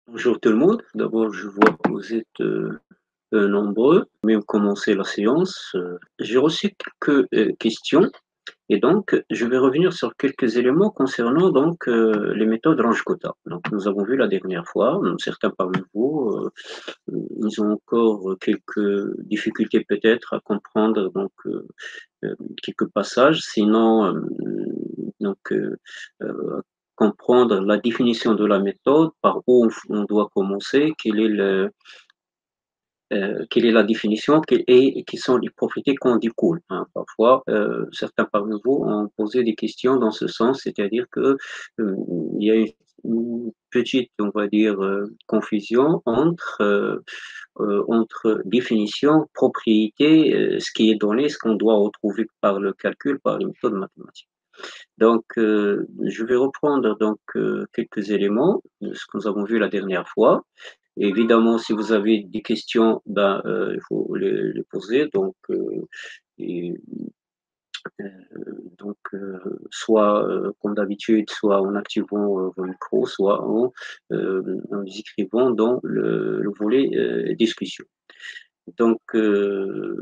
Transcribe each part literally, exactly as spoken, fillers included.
Bonjour tout le monde. D'abord, je vois que vous êtes euh, euh, nombreux. Même commencer la séance. Euh, j'ai reçu quelques euh, questions et donc je vais revenir sur quelques éléments concernant donc euh, les méthodes Range-Kota. Donc, nous avons vu la dernière fois. Certains parmi vous, euh, ils ont encore quelques difficultés peut-être à comprendre donc euh, euh, quelques passages. Sinon, euh, donc euh, euh, comprendre la définition de la méthode, par où on, on doit commencer, quel est le, euh, quelle est la définition quelle est, et quelles sont les propriétés qu'on découle. Hein. Parfois, euh, certains parmi vous ont posé des questions dans ce sens, c'est-à-dire que euh, il y a une, une petite, on va dire, euh, confusion entre euh, euh, entre définition, propriété, euh, ce qui est donné, ce qu'on doit retrouver par le calcul, par les méthodes mathématiques. Donc, euh, je vais reprendre donc euh, quelques éléments de ce que nous avons vu la dernière fois. Évidemment, si vous avez des questions, ben, euh, il faut les, les poser. Donc, euh, et, euh, donc euh, soit euh, comme d'habitude, soit en activant euh, vos micros, soit en, euh, en les écrivant dans le, le volet euh, discussion. Donc, euh,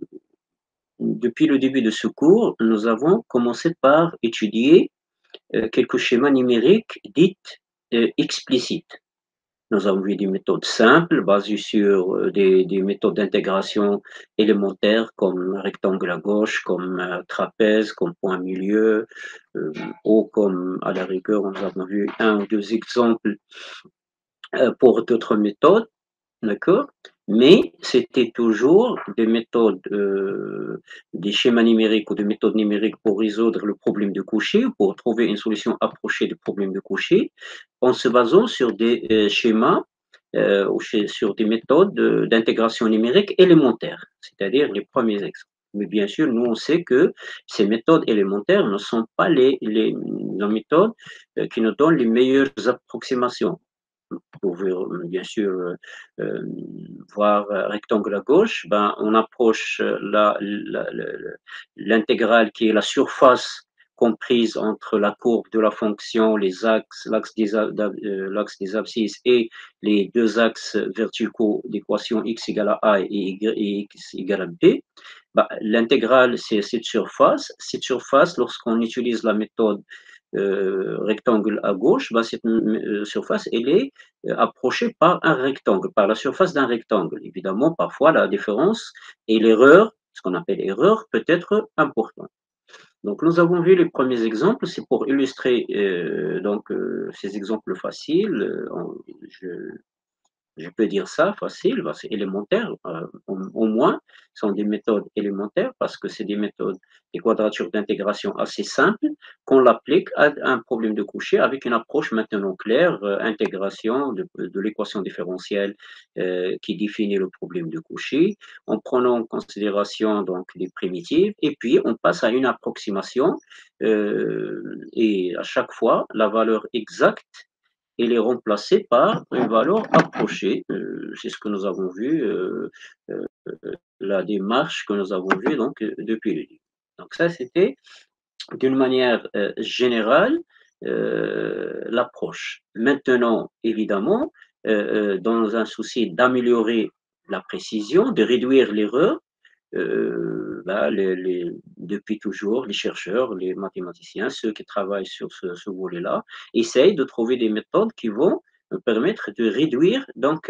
depuis le début de ce cours, nous avons commencé par étudier euh, quelques schémas numériques dits euh, explicites. Nous avons vu des méthodes simples basées sur euh, des, des méthodes d'intégration élémentaires comme rectangle à gauche, comme euh, trapèze, comme point milieu, euh, ou comme à la rigueur, nous avons vu un ou deux exemples euh, pour d'autres méthodes. D'accord? Mais c'était toujours des méthodes, euh, des schémas numériques ou des méthodes numériques pour résoudre le problème de Cauchy, pour trouver une solution approchée du problème de Cauchy, en se basant sur des euh, schémas euh, ou sur des méthodes euh, d'intégration numérique élémentaires, c'est-à-dire les premiers exemples. Mais bien sûr, nous, on sait que ces méthodes élémentaires ne sont pas les, les, les méthodes euh, qui nous donnent les meilleures approximations. Vous pouvez euh, bien sûr euh, euh, voir euh, rectangle à gauche, ben, on approche euh, la, la, la, l'intégrale qui est la surface comprise entre la courbe de la fonction, les axes, l'axe des, euh, l'axe des abscisses et les deux axes verticaux d'équation x égale à a et, y, et x égale à b. Ben, l'intégrale, c'est cette surface. Cette surface, lorsqu'on utilise la méthode euh, rectangle à gauche, ben, cette euh, surface, elle est euh, approchée par un rectangle, par la surface d'un rectangle. Évidemment, parfois, la différence et l'erreur, ce qu'on appelle erreur, peut être importante. Donc, nous avons vu les premiers exemples. C'est pour illustrer euh, donc euh, ces exemples faciles. Euh, je, je peux dire ça facile, c'est élémentaire, euh, au, au, moins, ce sont des méthodes élémentaires parce que c'est des méthodes, des quadratures d'intégration assez simples qu'on l'applique à un problème de Cauchy avec une approche maintenant claire, euh, intégration de, de l'équation différentielle euh, qui définit le problème de Cauchy, en prenant en considération donc les primitives, et puis on passe à une approximation euh, et à chaque fois la valeur exacte elle est remplacée par une valeur approchée. Euh, c'est ce que nous avons vu, euh, euh, la démarche que nous avons vue donc, euh, depuis le début. Donc ça, c'était d'une manière euh, générale euh, l'approche. Maintenant, évidemment, euh, dans un souci d'améliorer la précision, de réduire l'erreur, euh, bah, les, les, depuis toujours, les chercheurs, les mathématiciens, ceux qui travaillent sur ce, ce volet-là, essayent de trouver des méthodes qui vont permettre de réduire donc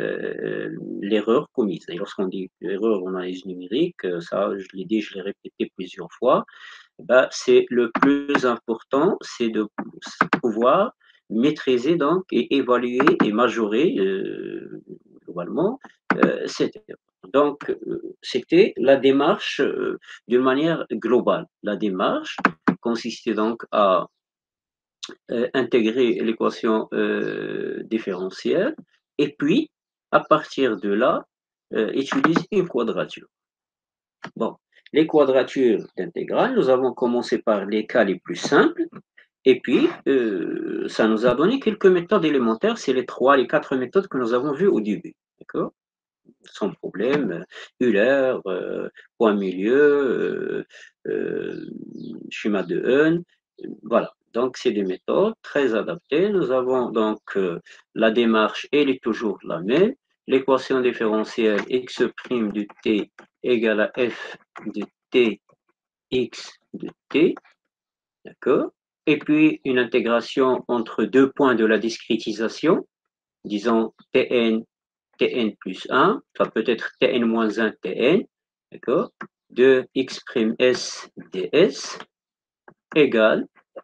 l'erreur commise. Et lorsqu'on dit erreur en analyse numérique, ça, je l'ai dit, je l'ai répété plusieurs fois, bah, c'est le plus important, c'est de pouvoir maîtriser donc et évaluer et majorer euh, globalement euh, cette erreur. Donc, euh, c'était la démarche euh, d'une manière globale. La démarche consistait donc à euh, intégrer l'équation euh, différentielle et puis, à partir de là, euh, utiliser une quadrature. Bon, les quadratures d'intégrale, nous avons commencé par les cas les plus simples, et puis euh, ça nous a donné quelques méthodes élémentaires, c'est les trois, les quatre méthodes que nous avons vues au début, d'accord? Sans problème, Euler, euh, point milieu, euh, euh, schéma de Hahn, euh, voilà. Donc, c'est des méthodes très adaptées. Nous avons donc euh, la démarche, elle est toujours la même. L'équation différentielle x' de t égale à f de t x de t, d'accord? Et puis, une intégration entre deux points de la discrétisation, disons tn, tn plus un, ça peut être tn moins un, tn, d'accord? De x' s ds égale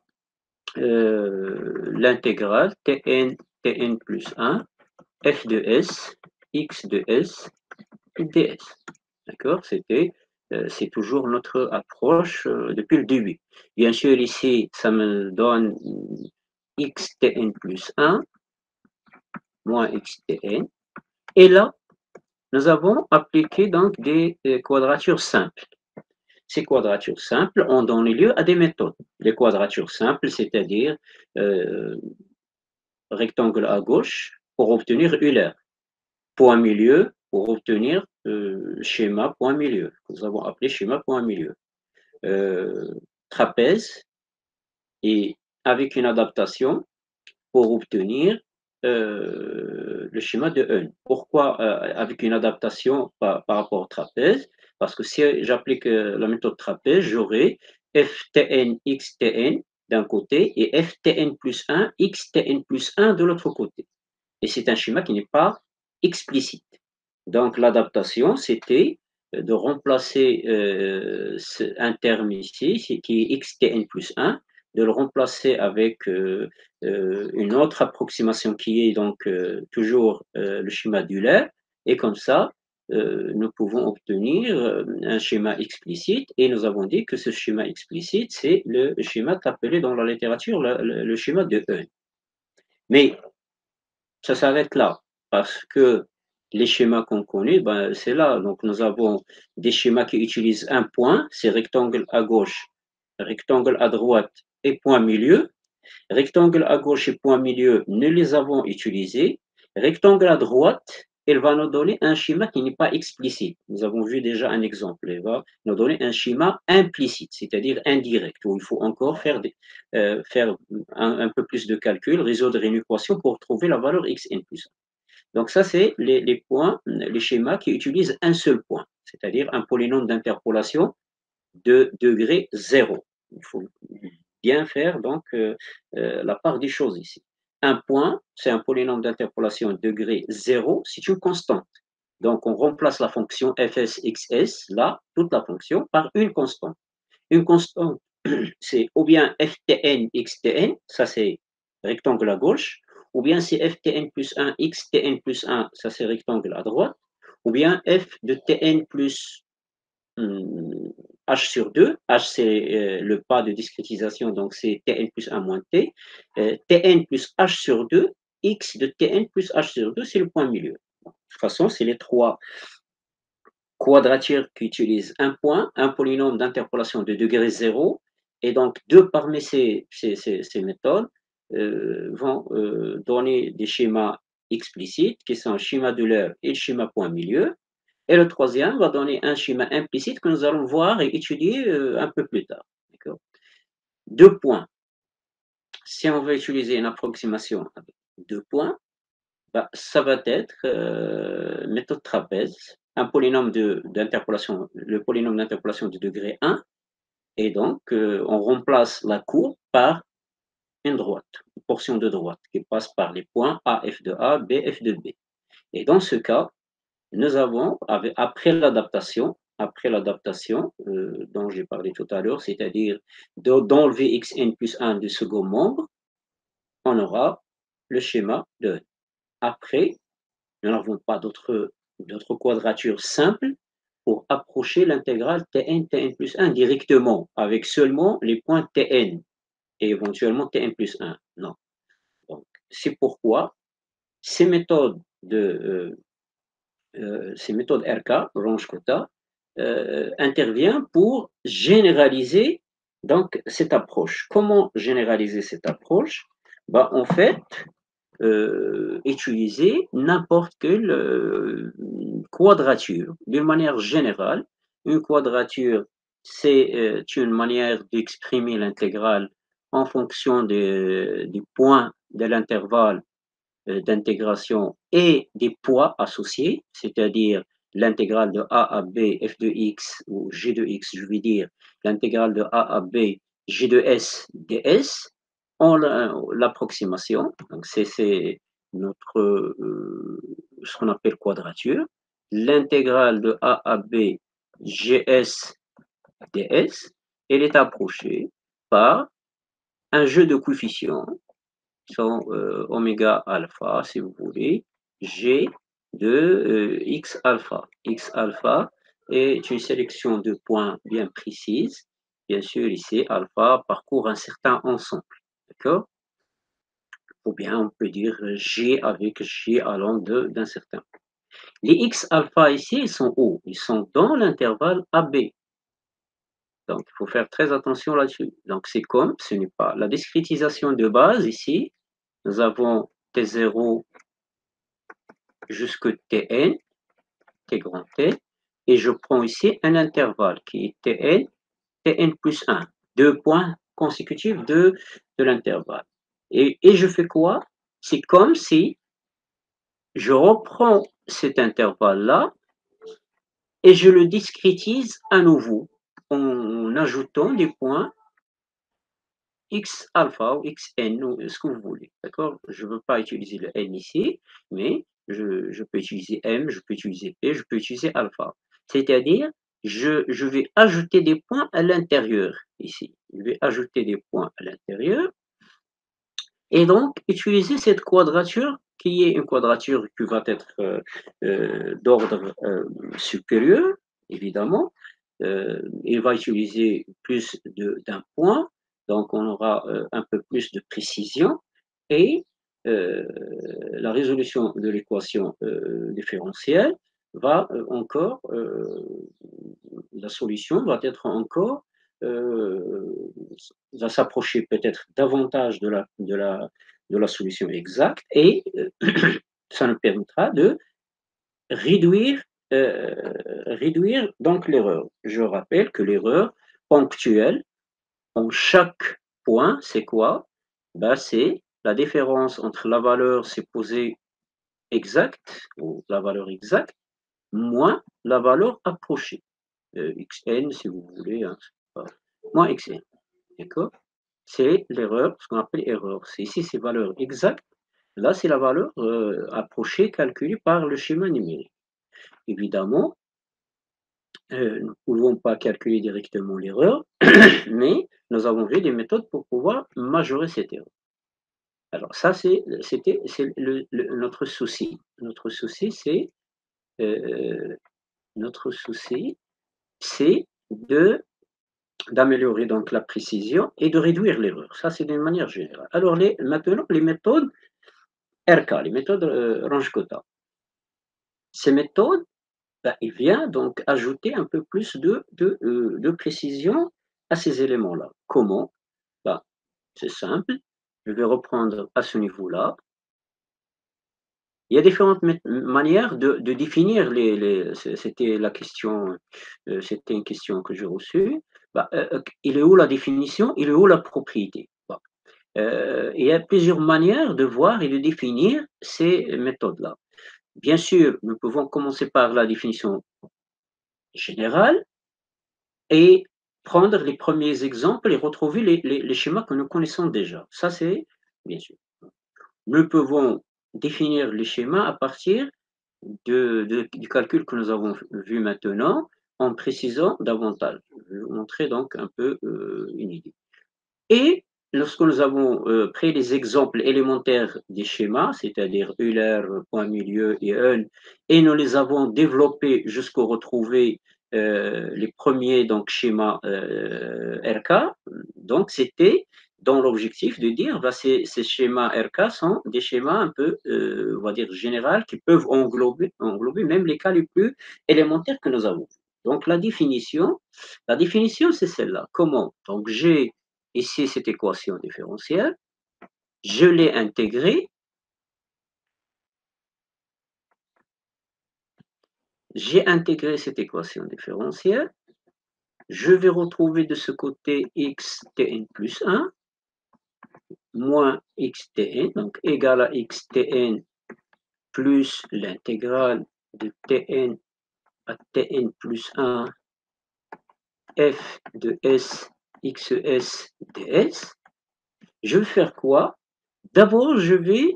euh, l'intégrale tn, tn plus un, f de s, x de s, ds. D'accord? C'était, euh, c'est toujours notre approche euh, depuis le début. Bien sûr, ici, ça me donne xtn plus un moins xtn. Et là, nous avons appliqué donc des euh, quadratures simples. Ces quadratures simples ont donné lieu à des méthodes. Les quadratures simples, c'est-à-dire euh, rectangle à gauche pour obtenir Euler, point milieu pour obtenir euh, schéma point milieu, que nous avons appelé schéma point milieu, euh, trapèze, et avec une adaptation pour obtenir euh, le schéma de Hön. Pourquoi euh, avec une adaptation par, par rapport au trapèze? Parce que si j'applique euh, la méthode trapèze, j'aurai ftn xtn d'un côté et ftn plus un xtn plus un de l'autre côté. Et c'est un schéma qui n'est pas explicite. Donc l'adaptation, c'était de remplacer euh, ce, un terme ici, qui est xtn plus un, de le remplacer avec euh, euh, une autre approximation qui est donc euh, toujours euh, le schéma d'Euler, et comme ça, euh, nous pouvons obtenir euh, un schéma explicite, et nous avons dit que ce schéma explicite, c'est le schéma appelé dans la littérature le, le, le schéma de Hön. Mais ça s'arrête là, parce que les schémas qu'on connaît, ben, c'est là. Donc, nous avons des schémas qui utilisent un point, c'est rectangle à gauche, rectangle à droite et point milieu. Rectangle à gauche et point milieu, nous les avons utilisés. Rectangle à droite, il va nous donner un schéma qui n'est pas explicite. Nous avons vu déjà un exemple. Il va nous donner un schéma implicite, c'est-à-dire indirect, où il faut encore faire, des, euh, faire un, un, peu plus de calcul, résoudre une équation pour trouver la valeur xn plus un. Donc ça, c'est les, les points, les schémas qui utilisent un seul point, c'est-à-dire un polynôme d'interpolation de degré zéro. Il faut bien faire donc euh, euh, la part des choses ici. Un point, c'est un polynôme d'interpolation degré zéro, c'est une constante. Donc on remplace la fonction fs(xs), là, toute la fonction, par une constante. Une constante, c'est ou bien ftn xtn, ça c'est rectangle à gauche, ou bien c'est ftn plus un xtn plus un, ça c'est rectangle à droite, ou bien f de tn plus hum, h sur deux, h c'est euh, le pas de discrétisation, donc c'est tn plus un moins t, euh, tn plus h sur deux, x de tn plus h sur deux, c'est le point milieu. De toute façon, c'est les trois quadratures qui utilisent un point, un polynôme d'interpolation de degré zéro, et donc deux parmi ces, ces, ces, ces méthodes euh, vont euh, donner des schémas explicites qui sont le schéma d'Euler et le schéma point milieu. Et le troisième va donner un schéma implicite que nous allons voir et étudier euh, un peu plus tard. Deux points. Si on veut utiliser une approximation avec deux points, bah, ça va être euh, méthode trapèze, un polynôme d'interpolation, le polynôme d'interpolation de degré un, et donc euh, on remplace la courbe par une droite, une portion de droite qui passe par les points A f de A, B f de B. Et dans ce cas, nous avons, après l'adaptation, après l'adaptation euh, dont j'ai parlé tout à l'heure, c'est-à-dire d'enlever xn plus un du second membre, on aura le schéma de. Après, nous n'avons pas d'autres quadratures simples pour approcher l'intégrale tn, tn plus un directement, avec seulement les points tn et éventuellement tn plus un. Non. Donc, c'est pourquoi ces méthodes de euh, Euh, ces méthodes R K, Range-Kota, euh, intervient pour généraliser donc cette approche. Comment généraliser cette approche? Bah, en fait, euh, utiliser n'importe quelle euh, quadrature. D'une manière générale, une quadrature, c'est euh, une manière d'exprimer l'intégrale en fonction des, des points de l'intervalle euh, d'intégration et des poids associés, c'est-à-dire l'intégrale de a à b f de x ou g de x, je vais dire l'intégrale de a à b g de s ds, en l'approximation. Donc c'est notre euh, ce qu'on appelle quadrature. L'intégrale de a à b gs ds, elle est approchée par un jeu de coefficients sont euh, oméga alpha, si vous voulez, g de euh, x alpha. X alpha est une sélection de points bien précise. Bien sûr, ici, alpha parcourt un certain ensemble. D'accord? Ou bien on peut dire g avec g allant d'un certain. Les x alpha ici, ils sont où? Ils sont dans l'intervalle A B. Donc, il faut faire très attention là-dessus. Donc, c'est comme, ce n'est pas la discrétisation de base ici. Nous avons T zéro jusque Tn, T grand T, et je prends ici un intervalle qui est Tn, Tn plus un, deux points consécutifs de, de l'intervalle. Et, et je fais quoi? C'est comme si je reprends cet intervalle-là et je le discrétise à nouveau en ajoutant des points x alpha ou xn, ou ce que vous voulez, d'accord? Je ne veux pas utiliser le n ici, mais je, je, peux utiliser m, je peux utiliser p, je peux utiliser alpha. C'est-à-dire, je, je vais ajouter des points à l'intérieur ici. Je vais ajouter des points à l'intérieur et donc utiliser cette quadrature qui est une quadrature qui va être euh, euh, d'ordre euh, supérieur, évidemment. Euh, il va utiliser plus d'un point, donc on aura euh, un peu plus de précision et euh, la résolution de l'équation euh, différentielle va euh, encore, euh, la solution va être encore, euh, va s'approcher peut-être davantage de la, de, la, de la solution exacte et euh, ça nous permettra de réduire, euh, réduire donc l'erreur. Je rappelle que l'erreur ponctuelle en chaque point, c'est quoi? Ben, c'est la différence entre la valeur supposée exacte ou la valeur exacte moins la valeur approchée. Euh, xn si vous voulez, hein, moins xn. D'accord? C'est l'erreur, ce qu'on appelle erreur. C'est ici, c'est valeur exacte. Là, c'est la valeur euh, approchée calculée par le schéma numérique. Évidemment, euh, nous ne pouvons pas calculer directement l'erreur, mais nous avons vu des méthodes pour pouvoir majorer cette erreur. Alors ça, c'était le, le, notre souci. Notre souci, c'est euh, notre souci, c'est de d'améliorer donc la précision et de réduire l'erreur. Ça, c'est d'une manière générale. Alors les, maintenant, les méthodes R K, les méthodes euh, Range-Kota. Ces méthodes, ben, il vient donc ajouter un peu plus de, de, euh, de précision à ces éléments-là. Comment? Ben, c'est simple. Je vais reprendre à ce niveau-là. Il y a différentes manières de, de définir les. les c'était la question, euh, c'était une question que j'ai reçue. Ben, euh, il est où la définition? Il est où la propriété? Ben, euh, il y a plusieurs manières de voir et de définir ces méthodes-là. Bien sûr, nous pouvons commencer par la définition générale et prendre les premiers exemples et retrouver les, les, les schémas que nous connaissons déjà. Ça, c'est bien sûr. Nous pouvons définir les schémas à partir de, de, du calcul que nous avons vu maintenant en précisant davantage. Je vais vous montrer donc un peu euh, une idée. Et lorsque nous avons euh, pris les exemples élémentaires des schémas, c'est-à-dire Euler, point milieu et Eun, et nous les avons développés jusqu'au retrouver euh, les premiers donc, schémas euh, R K, donc c'était dans l'objectif de dire bah, ces, ces schémas R K sont des schémas un peu, euh, on va dire, généraux qui peuvent englober, englober même les cas les plus élémentaires que nous avons. Donc la définition, la définition c'est celle-là. Comment? Donc j'ai ici cette équation différentielle, je l'ai intégrée, j'ai intégré cette équation différentielle, je vais retrouver de ce côté x tn plus un, moins xtn, donc égal à xtn plus l'intégrale de tn à tn plus un f de s xes ds. Je vais faire quoi? D'abord, je vais,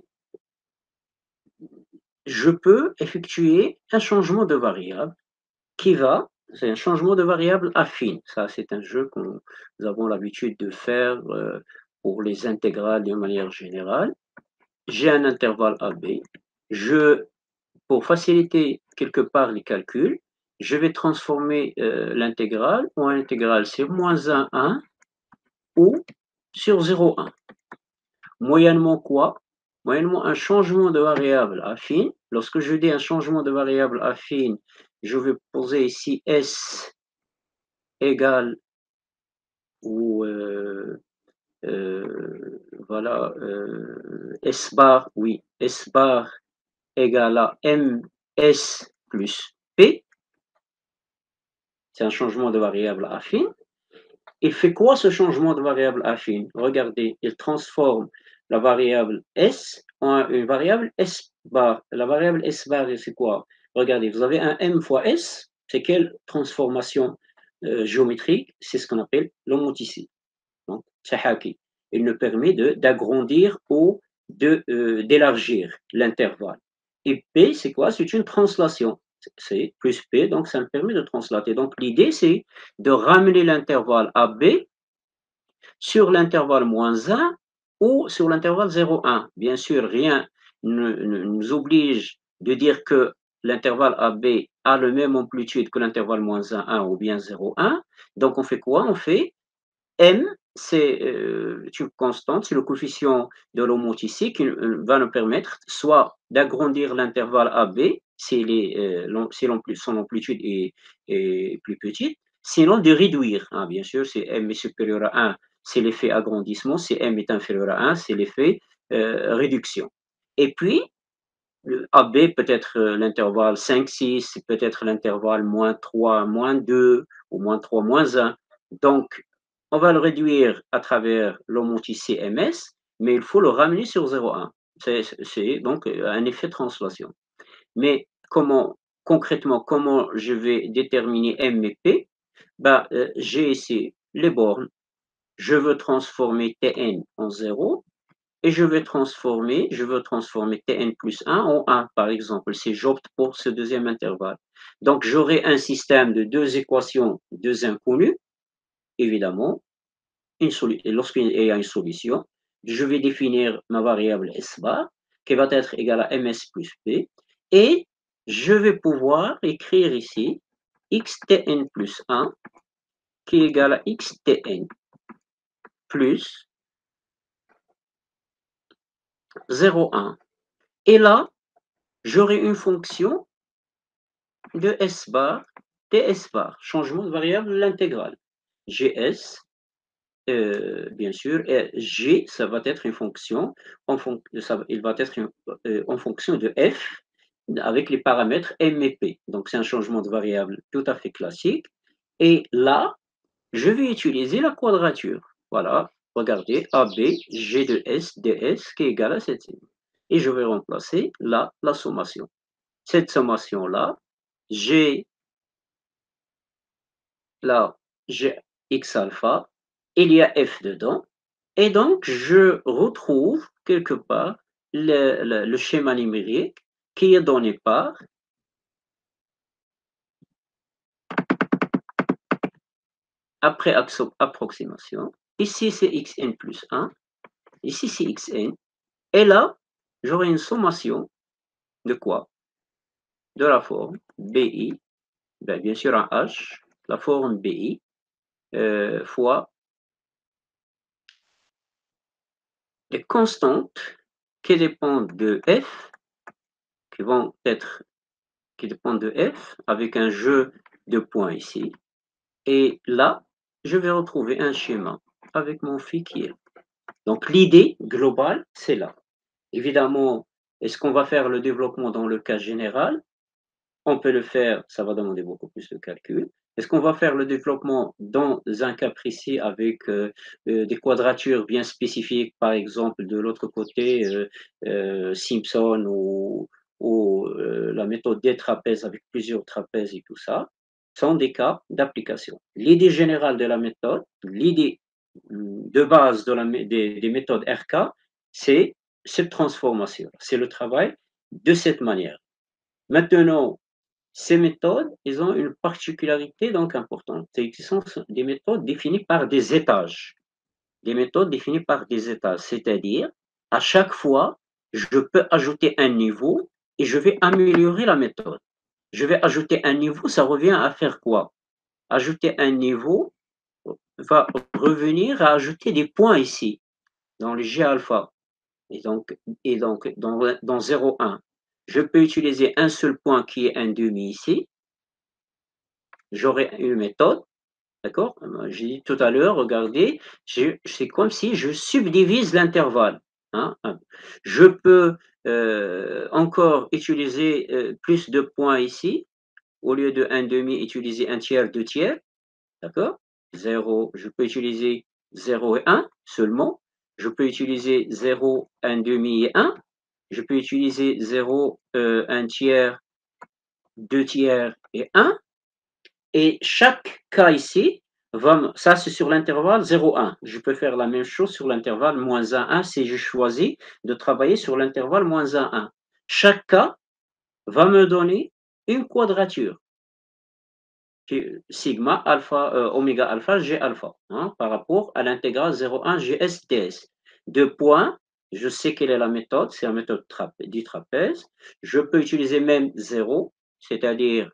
je peux effectuer un changement de variable qui va, c'est un changement de variable affine. Ça, c'est un jeu que nous avons l'habitude de faire euh, pour les intégrales de manière générale. J'ai un intervalle A B. Je, pour faciliter quelque part les calculs, je vais transformer euh, l'intégrale en intégrale sur moins un, un ou sur zéro, un. Moyennement quoi? Moyennement un changement de variable affine. Lorsque je dis un changement de variable affine, je vais poser ici S égale ou euh, euh, voilà euh, S bar, oui, S bar égale à ms plus p. C'est un changement de variable affine. Il fait quoi ce changement de variable affine? Regardez, il transforme la variable s en une variable s bar. La variable s bar, c'est quoi? Regardez, vous avez un m fois s, c'est quelle transformation euh, géométrique? C'est ce qu'on appelle l'homoticité. Donc, Sahaki. Il nous permet d'agrandir ou d'élargir euh, l'intervalle. Et P, c'est quoi? C'est une translation. C'est plus P, donc ça me permet de translater. Donc, l'idée, c'est de ramener l'intervalle A B sur l'intervalle moins un ou sur l'intervalle zéro, un. Bien sûr, rien ne, ne nous oblige de dire que l'intervalle A B a la même amplitude que l'intervalle moins un, un ou bien zéro, un. Donc, on fait quoi? On fait M, c'est euh, une constante, c'est le coefficient de l'homoticité qui euh, va nous permettre soit d'agrandir l'intervalle A B si, euh, si son amplitude est, est, plus petite, sinon de réduire. Hein, bien sûr, si M est supérieur à un, c'est l'effet agrandissement. Si M est inférieur à un, c'est l'effet euh, réduction. Et puis, A B peut être l'intervalle cinq, six, peut-être l'intervalle moins trois, moins deux, ou moins trois, moins un. Donc, on va le réduire à travers l'homoticité M S, mais il faut le ramener sur zéro, un. C'est donc un effet de translation. Mais comment, concrètement, comment je vais déterminer M et P? Ben, euh, j'ai ici les bornes. Je veux transformer Tn en zéro et je vais transformer, je veux transformer Tn plus un en un, par exemple, si j'opte pour ce deuxième intervalle. Donc, j'aurai un système de deux équations, deux inconnues, évidemment. Lorsqu'il y a une solution, je vais définir ma variable S bar, qui va être égale à ms plus p, et je vais pouvoir écrire ici xtn plus un, qui est égal à xtn plus zéro, un. Et là, j'aurai une fonction de S bar, ts bar, changement de variable de l'intégrale. Gs, euh, bien sûr, et G, ça va être une fonction, en fon ça, il va être une, euh, en fonction de f avec les paramètres m et p. Donc, c'est un changement de variable tout à fait classique. Et là, je vais utiliser la quadrature. Voilà, regardez, A B, G de S, ds, qui est égal à cette série. Et je vais remplacer là la sommation. Cette sommation-là, j'ai là, j'ai x alpha, il y a f dedans, et donc je retrouve quelque part le, le, le schéma numérique qui est donné par après approximation. Ici, c'est xn plus un, ici, c'est xn, et là, j'aurai une sommation de quoi? De la forme bi, ben, bien sûr en h, la forme bi, euh, fois des constantes qui dépendent de f, qui vont être, qui dépendent de f, avec un jeu de points ici. Et là, je vais retrouver un schéma avec mon phi qui est là. Donc l'idée globale, c'est là. Évidemment, est-ce qu'on va faire le développement dans le cas général? On peut le faire, ça va demander beaucoup plus de calcul. Est-ce qu'on va faire le développement dans un cas précis avec euh, euh, des quadratures bien spécifiques, par exemple de l'autre côté, euh, euh, Simpson ou, ou euh, la méthode des trapèzes avec plusieurs trapèzes et tout ça, sont des cas d'application. L'idée générale de la méthode, l'idée hum, de base de la, des, des méthodes R K, c'est cette transformation, c'est le travail de cette manière. Maintenant, ces méthodes, elles ont une particularité donc importante, c'est que ce sont des méthodes définies par des étages. Des méthodes définies par des étages, c'est-à-dire, à chaque fois, je peux ajouter un niveau et je vais améliorer la méthode. Je vais ajouter un niveau, ça revient à faire quoi? Ajouter un niveau va revenir à ajouter des points ici, dans le G alpha. Et donc, et donc dans, dans zéro, un, je peux utiliser un seul point qui est un demi ici. J'aurai une méthode, d'accord? J'ai dit tout à l'heure, regardez, c'est comme si je subdivise l'intervalle. Hein? Je peux euh, encore utiliser euh, plus de points ici. Au lieu de un demi, utiliser un tiers, deux tiers. D'accord? zéro, je peux utiliser zéro et un seulement. Je peux utiliser zéro, un demi et un. Je peux utiliser zéro, euh, un tiers, deux tiers et un. Et chaque cas ici, va, ça c'est sur l'intervalle zéro, un. Je peux faire la même chose sur l'intervalle moins un, un si je choisis de travailler sur l'intervalle moins un, un. Chaque cas va me donner une quadrature. Sigma alpha, euh, oméga alpha, G alpha, hein, par rapport à l'intégrale zéro un G S T S. Deux points, je sais quelle est la méthode, c'est la méthode du trapèze. Je peux utiliser même zéro, c'est-à-dire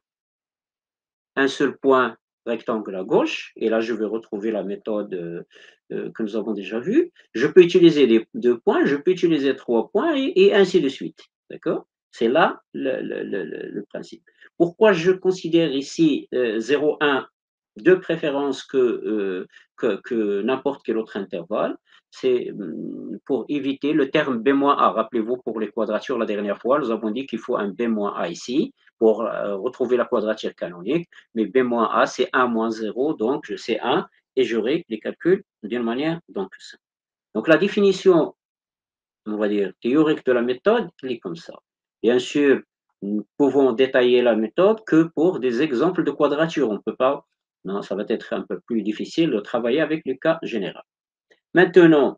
un seul point rectangle à gauche, et là je vais retrouver la méthode euh, euh, que nous avons déjà vue. Je peux utiliser les deux points, je peux utiliser trois points, et, et ainsi de suite. D'accord? C'est là le, le, le, le, principe. Pourquoi je considère ici euh, zéro, un de préférence que, euh, que, que n'importe quel autre intervalle? C'est pour éviter le terme B-A. Rappelez-vous, pour les quadratures, la dernière fois, nous avons dit qu'il faut un B-A ici pour euh, retrouver la quadrature canonique. Mais B-A, c'est un moins zéro, donc je sais un, et j'aurai les calculs d'une manière donc ça. Donc la définition, on va dire, théorique de la méthode, elle est comme ça. Bien sûr, nous pouvons détailler la méthode que pour des exemples de quadrature. On ne peut pas, non, ça va être un peu plus difficile de travailler avec le cas général. Maintenant,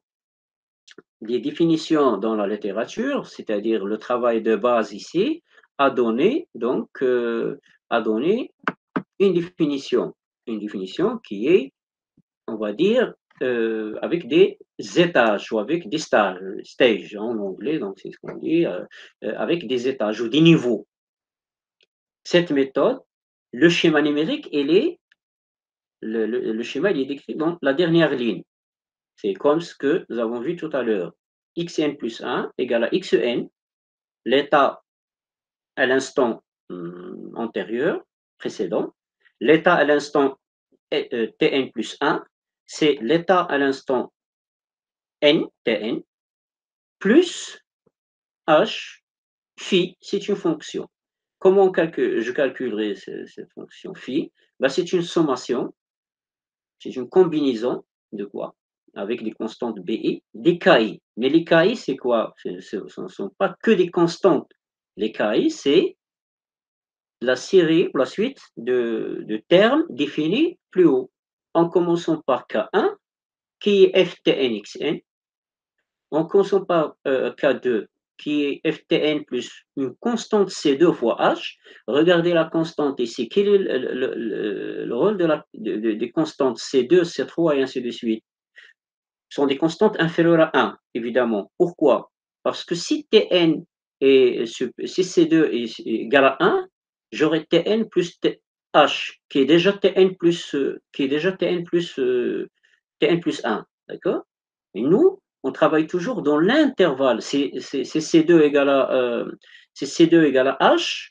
les définitions dans la littérature, c'est-à-dire le travail de base ici, a donné donc euh, a donné une définition, une définition qui est, on va dire, euh, avec des étages ou avec des stages, stage en anglais, donc c'est ce qu'on dit, euh, avec des étages ou des niveaux. Cette méthode, le schéma numérique, il est, le, le, le schéma il est décrit dans la dernière ligne. C'est comme ce que nous avons vu tout à l'heure. Xn plus un égale à Xn, l'état à l'instant hum, antérieur, précédent, l'état à l'instant Tn plus un, c'est l'état à l'instant n, Tn, plus h, phi, c'est une fonction. Comment calcule, je calculerai cette, cette fonction phi? Ben, c'est une sommation, c'est une combinaison de quoi? Avec des constantes Bi, des Ki. Mais les Ki, c'est quoi? Ce ne sont pas que des constantes. Les Ki, c'est la série, la suite de, de termes définis plus haut, en commençant par K un, qui est Ftnxn, en commençant par euh, K deux, qui est Ftn plus une constante C deux fois H. Regardez la constante ici. Quel est le, le, le, le rôle de la, de, de, des constantes C deux, C trois et ainsi de suite? Ce sont des constantes inférieures à un, évidemment. Pourquoi? Parce que si Tn est, si C deux est égal à un, j'aurai Tn plus H, qui est déjà Tn plus, qui est déjà Tn plus, Tn plus un. D'accord? Et nous, on travaille toujours dans l'intervalle. C'est C deux égale à, euh, C deux égale à H,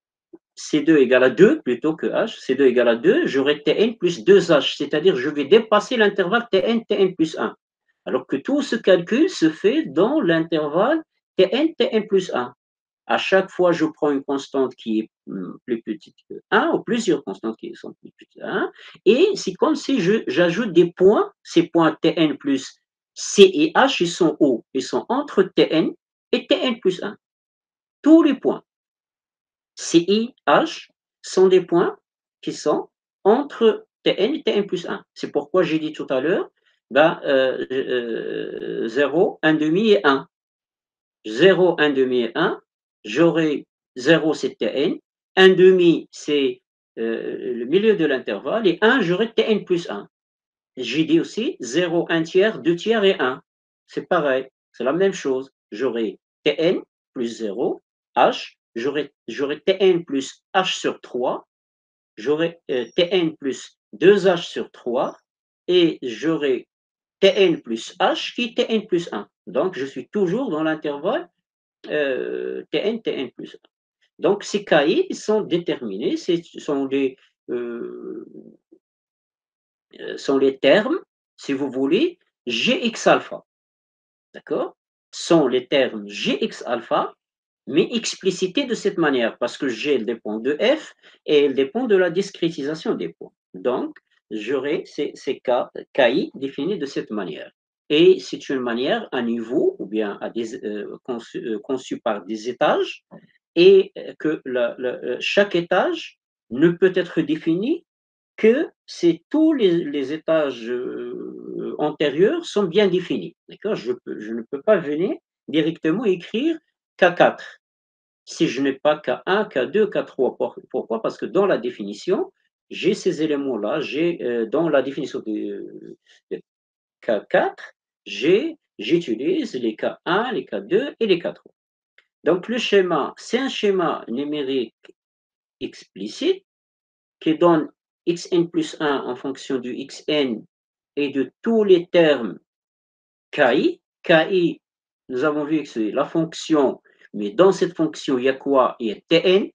C deux égale à deux plutôt que H, C deux égale à deux, j'aurai Tn plus deux H, c'est-à-dire je vais dépasser l'intervalle Tn, Tn plus un. Alors que tout ce calcul se fait dans l'intervalle Tn, Tn plus un. À chaque fois, je prends une constante qui est hum, plus petite que un, ou plusieurs constantes qui sont plus petites que un, et c'est comme si je, j'ajoute des points, ces points Tn plus C et H, ils sont où? Ils sont entre Tn et Tn plus un. Tous les points C et H sont des points qui sont entre Tn et Tn plus un. C'est pourquoi j'ai dit tout à l'heure, ben, euh, euh, zéro, un demi et un. zéro, un demi et un, j'aurai zéro c'est Tn, un demi c'est euh, le milieu de l'intervalle et un j'aurai Tn plus un. J'ai dit aussi zéro, un tiers, deux tiers et un. C'est pareil, c'est la même chose. J'aurai Tn plus zéro, H, j'aurai Tn plus H sur trois, j'aurai euh, Tn plus deux H sur trois et j'aurai Tn plus H qui est Tn plus un. Donc, je suis toujours dans l'intervalle euh, Tn, Tn plus un. Donc, ces cahiers sont déterminés, ce sont les, euh, sont les termes, si vous voulez, Gx alpha. D'accord? Sont les termes Gx alpha, mais explicités de cette manière, parce que G elle dépend de F et elle dépend de la discrétisation des points. Donc, j'aurai ces, ces K I définis de cette manière. Et c'est une manière à niveau, ou bien à des, euh, conçu, euh, conçue par des étages, et que la, la, chaque étage ne peut être défini que c'est tous les, les étages euh, antérieurs sont bien définis. D'accord? Je, je ne peux pas venir directement écrire K quatre si je n'ai pas K un, K deux, K trois. Pourquoi? Parce que dans la définition, j'ai ces éléments-là. J'ai euh, dans la définition de, de K quatre, j'ai j'utilise les K un, les K deux et les K trois. Donc le schéma, c'est un schéma numérique explicite qui donne xn plus un en fonction du xn et de tous les termes ki. Ki, nous avons vu que c'est la fonction, mais dans cette fonction, il y a quoi? Il y a tn,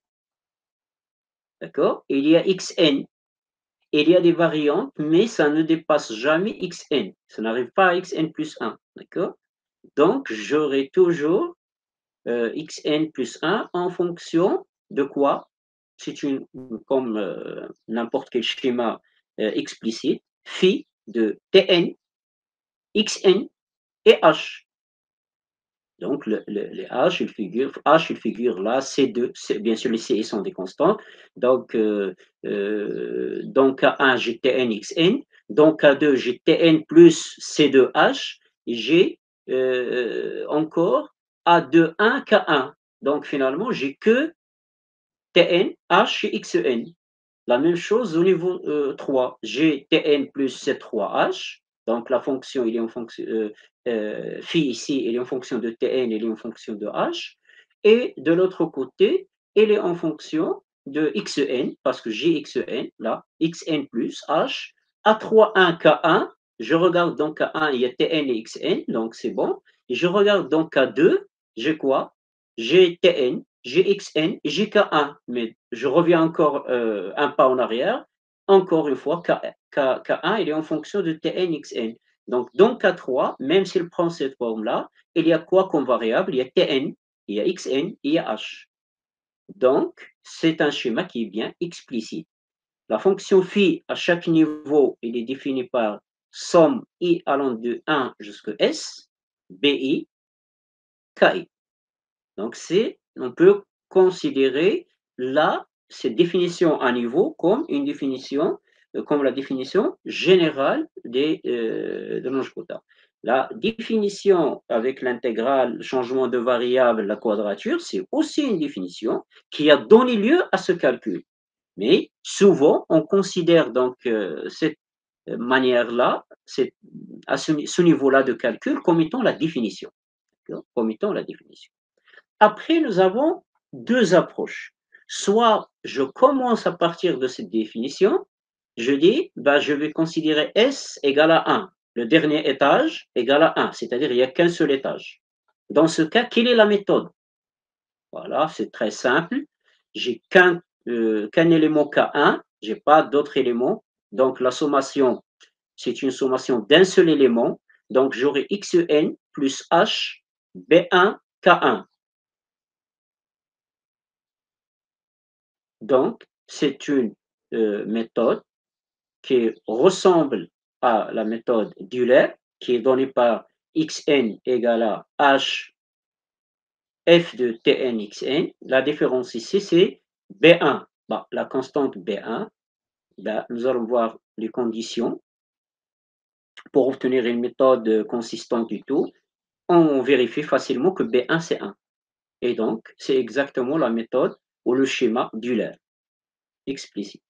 d'accord? Il y a xn. Il y a des variantes, mais ça ne dépasse jamais xn. Ça n'arrive pas à xn plus un, d'accord? Donc, j'aurai toujours euh, xn plus un en fonction de quoi? C'est une, comme euh, n'importe quel schéma euh, explicite, phi de Tn, Xn et H. Donc, le, le, les H, il figure, H, il figure là, C deux, bien sûr, les C sont des constantes. Donc, euh, euh, dans K un, j'ai Tn, Xn. Dans K deux, j'ai Tn plus C deux H. Et j'ai euh, encore A deux, un, K un. Donc, finalement, j'ai que Tn, H et Xn. La même chose au niveau euh, trois. J'ai Tn plus C trois H. Donc la fonction, il est en fonction, euh, euh, phi ici, il est en fonction de Tn, il est en fonction de H. Et de l'autre côté, il est en fonction de Xn, parce que j'ai Xn, là, Xn plus H. A trois, un, K un. Je regarde dans K un, il y a Tn et Xn, donc c'est bon. Et je regarde dans K deux, j'ai quoi? J'ai Tn, j'ai Xn et j'ai K un. Mais je reviens encore euh, un pas en arrière. Encore une fois, K, K, K un, il est en fonction de Tn, Xn. Donc, dans K trois, même s'il prend cette forme-là, il y a quoi comme variable? Il y a Tn, il y a Xn et il y a H. Donc, c'est un schéma qui est bien explicite. La fonction phi, à chaque niveau, il est défini par somme i allant de un jusqu'à S, bi, ki. Donc, c'est, on peut considérer là, cette définition à niveau comme une définition, euh, comme la définition générale des, euh, de l'ange-quota. La définition avec l'intégrale, changement de variable, la quadrature, c'est aussi une définition qui a donné lieu à ce calcul. Mais souvent, on considère donc euh, cette manière-là, à ce, ce niveau-là de calcul, comme étant la définition. Comme étant la définition. Après, nous avons deux approches. Soit je commence à partir de cette définition, je dis, bah, je vais considérer S égale à un. Le dernier étage égale à un, c'est-à-dire il n'y a qu'un seul étage. Dans ce cas, quelle est la méthode? Voilà, c'est très simple. J'ai qu'un euh, qu'un élément K un, je n'ai pas d'autres éléments. Donc la sommation, c'est une sommation d'un seul élément. Donc j'aurai Xn plus H B un K un. Donc, c'est une euh, méthode qui ressemble à la méthode d'Euler, qui est donnée par xn égale à h f de tnxn. La différence ici, c'est B un. Bah, la constante B un, bah, nous allons voir les conditions pour obtenir une méthode consistante du tout. On vérifie facilement que B un, c'est un. Et donc, c'est exactement la méthode ou le schéma d'Euler explicite.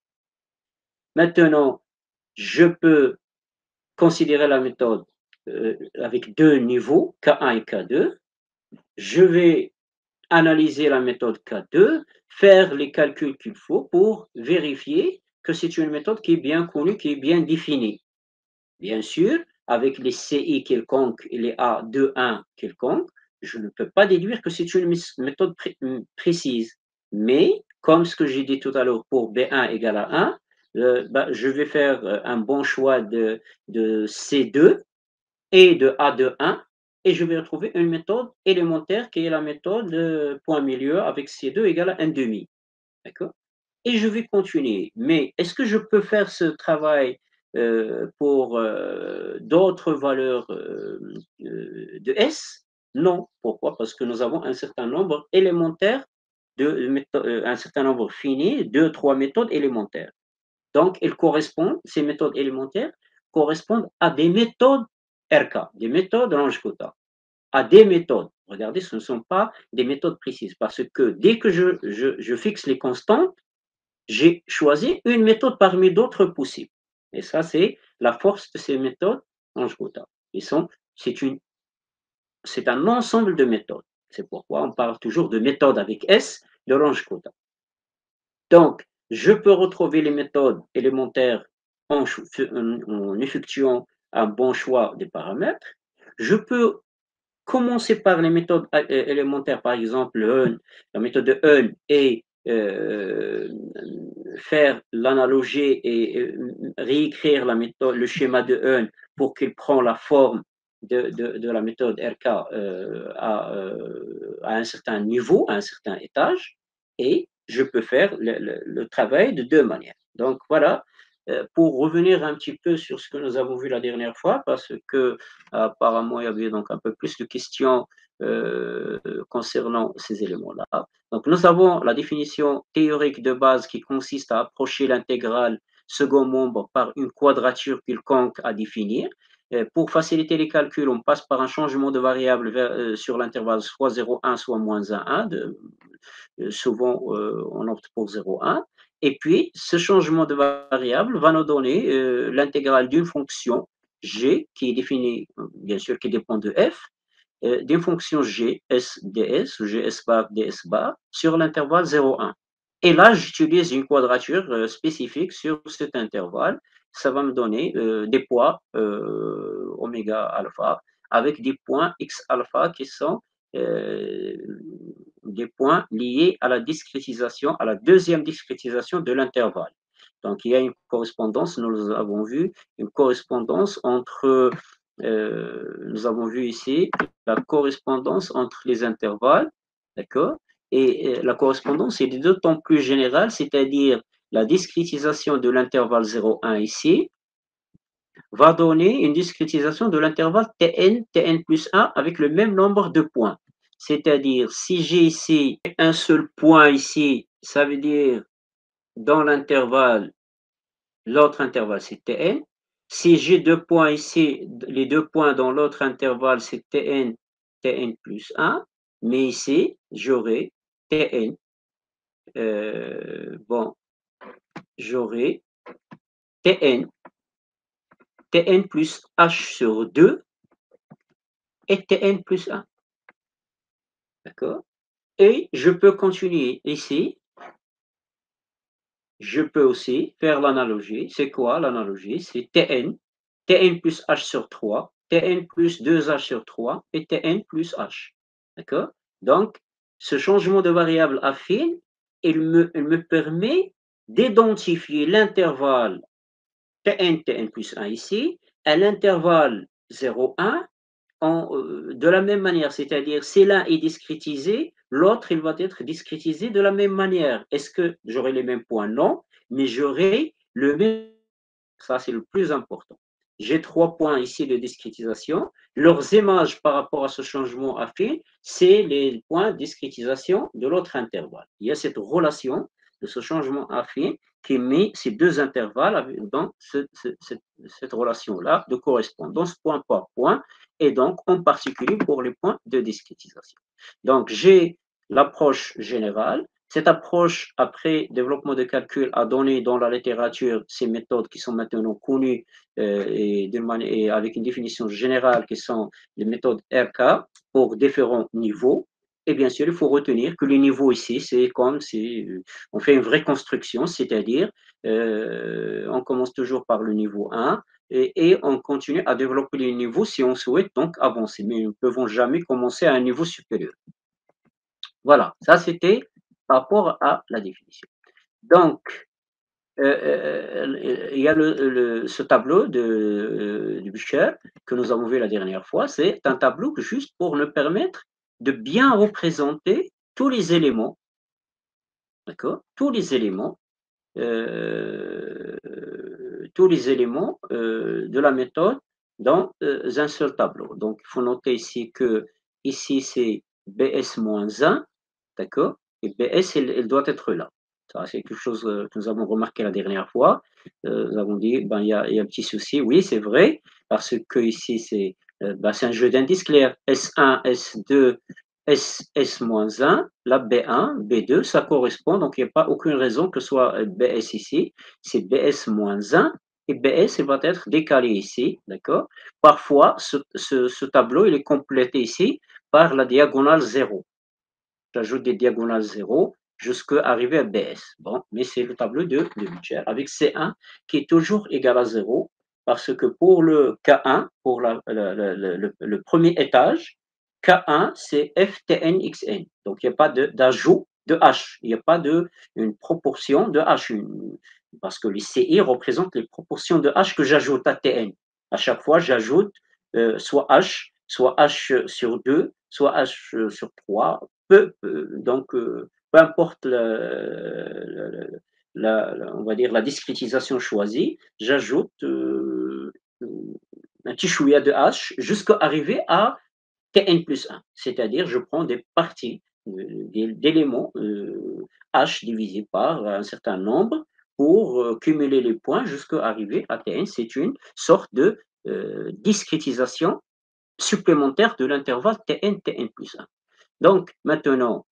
Maintenant, je peux considérer la méthode euh, avec deux niveaux, K un et K deux. Je vais analyser la méthode K deux, faire les calculs qu'il faut pour vérifier que c'est une méthode qui est bien connue, qui est bien définie. Bien sûr, avec les C I quelconques et les A deux un quelconques, je ne peux pas déduire que c'est une méthode pré précise. Mais, comme ce que j'ai dit tout à l'heure pour B un égale à un, euh, bah, je vais faire un bon choix de, de C deux et de A deux un, et je vais retrouver une méthode élémentaire qui est la méthode euh, point milieu avec C deux égale à un demi. D'accord? Et je vais continuer. Mais est-ce que je peux faire ce travail euh, pour euh, d'autres valeurs euh, euh, de S? Non. Pourquoi? Parce que nous avons un certain nombre élémentaire, de méthodes, euh, un certain nombre fini, deux, trois méthodes élémentaires. Donc, elles correspondent, ces méthodes élémentaires correspondent à des méthodes R K, des méthodes Range-Kota, à des méthodes. Regardez, ce ne sont pas des méthodes précises parce que dès que je, je, je fixe les constantes, j'ai choisi une méthode parmi d'autres possibles. Et ça, c'est la force de ces méthodes Range-Kota. C'est une, c'est un ensemble de méthodes. C'est pourquoi on parle toujours de méthode avec S de Range-Kota. Donc, je peux retrouver les méthodes élémentaires en, en effectuant un bon choix des paramètres. Je peux commencer par les méthodes élémentaires, par exemple, Hön, la méthode de Hön, et euh, faire l'analogie et euh, réécrire la méthode, le schéma de Hön pour qu'il prenne la forme de, de, de, la méthode R K euh, à, euh, à un certain niveau, à un certain étage, et je peux faire le, le, le travail de deux manières. Donc voilà, euh, pour revenir un petit peu sur ce que nous avons vu la dernière fois, parce que apparemment il y avait donc un peu plus de questions euh, concernant ces éléments-là. Donc nous avons la définition théorique de base qui consiste à approcher l'intégrale second membre par une quadrature quelconque à définir. Pour faciliter les calculs, on passe par un changement de variable vers, euh, sur l'intervalle soit zéro virgule un, soit moins un, un. De, euh, souvent, euh, on opte pour zéro virgule un. Et puis, ce changement de variable va nous donner euh, l'intégrale d'une fonction g, qui est définie, bien sûr, qui dépend de f, euh, d'une fonction g, s, ds, ou gs bar, ds bar, sur l'intervalle zéro virgule un. Et là, j'utilise une quadrature euh, spécifique sur cet intervalle. Ça va me donner euh, des poids euh, oméga alpha avec des points x alpha qui sont euh, des points liés à la discrétisation, à la deuxième discrétisation de l'intervalle. Donc, il y a une correspondance, nous avons vu, une correspondance entre, euh, nous avons vu ici, la correspondance entre les intervalles, d'accord? Et la correspondance est d'autant plus générale, c'est-à-dire la discrétisation de l'intervalle zéro virgule un ici va donner une discrétisation de l'intervalle Tn, Tn plus un avec le même nombre de points. C'est-à-dire, si j'ai ici un seul point ici, ça veut dire dans l'intervalle, l'autre intervalle c'est Tn. Si j'ai deux points ici, les deux points dans l'autre intervalle c'est Tn, Tn plus un. Mais ici, j'aurai Tn. Euh, bon, j'aurai Tn, Tn plus h sur deux et Tn plus un. D'accord? Et je peux continuer ici. Je peux aussi faire l'analogie. C'est quoi l'analogie? C'est Tn, Tn plus h sur trois, Tn plus deux h sur trois et Tn plus h. D'accord? Donc, ce changement de variable affine, il me, il me permet d'identifier l'intervalle Tn, Tn plus un ici, à l'intervalle zéro virgule un, en, euh, de la même manière, c'est-à-dire si l'un est discrétisé, l'autre, il va être discrétisé de la même manière. Est-ce que j'aurai les mêmes points? Non, mais j'aurai le même. Ça, c'est le plus important. J'ai trois points ici de discrétisation. Leurs images par rapport à ce changement affine, c'est les points de discrétisation de l'autre intervalle. Il y a cette relation de ce changement affine qui met ces deux intervalles dans ce, ce, cette, cette relation-là de correspondance point par point, et donc en particulier pour les points de discrétisation. Donc, j'ai l'approche générale. Cette approche, après développement de calcul, a donné dans la littérature ces méthodes qui sont maintenant connues euh, et, et avec une définition générale qui sont les méthodes R K pour différents niveaux. Et bien sûr, il faut retenir que le niveau ici, c'est comme si on fait une vraie construction, c'est-à-dire euh, on commence toujours par le niveau un et, et on continue à développer les niveaux si on souhaite donc avancer, mais nous ne pouvons jamais commencer à un niveau supérieur. Voilà, ça c'était par rapport à la définition. Donc, euh, euh, il y a le, le, ce tableau de, euh, du Bücher que nous avons vu la dernière fois. C'est un tableau juste pour nous permettre de bien représenter tous les éléments, d'accord, tous les éléments, euh, tous les éléments euh, de la méthode dans euh, un seul tableau. Donc, il faut noter ici que ici c'est B S moins un, d'accord, et B S, elle, elle doit être là. Ça, c'est quelque chose que nous avons remarqué la dernière fois. Euh, nous avons dit, ben, il y a, il y a un petit souci. Oui, c'est vrai, parce que ici, c'est euh, ben, un jeu d'indices clairs. S un, S deux, S, S-un, la B un, B deux, ça correspond. Donc, il n'y a pas aucune raison que ce soit B S ici. C'est B S moins un. Et B S, il va être décalé ici, d'accord. Parfois, ce, ce, ce tableau, il est complété ici par la diagonale zéro. J'ajoute des diagonales zéro jusqu'à arriver à B S. Bon, mais c'est le tableau de, de Bücher avec C un qui est toujours égal à zéro parce que pour le K un, pour la, la, la, le, le, premier étage, K un, c'est F T N X N. Donc, il n'y a pas d'ajout de, de H. Il n'y a pas de, une proportion de H. Une, parce que les C I représentent les proportions de H que j'ajoute à T N. À chaque fois, j'ajoute euh, soit H, soit H sur deux, soit H sur trois. Peu, peu, donc, euh, peu importe la, la, la, on va dire la discrétisation choisie, j'ajoute euh, un petit chouïa de H jusqu'à arriver à Tn plus un. C'est-à-dire, je prends des parties d'éléments euh, H divisé par un certain nombre pour euh, cumuler les points jusqu'à arriver à Tn. C'est une sorte de euh, discrétisation supplémentaire de l'intervalle Tn, Tn plus un. Donc, maintenant,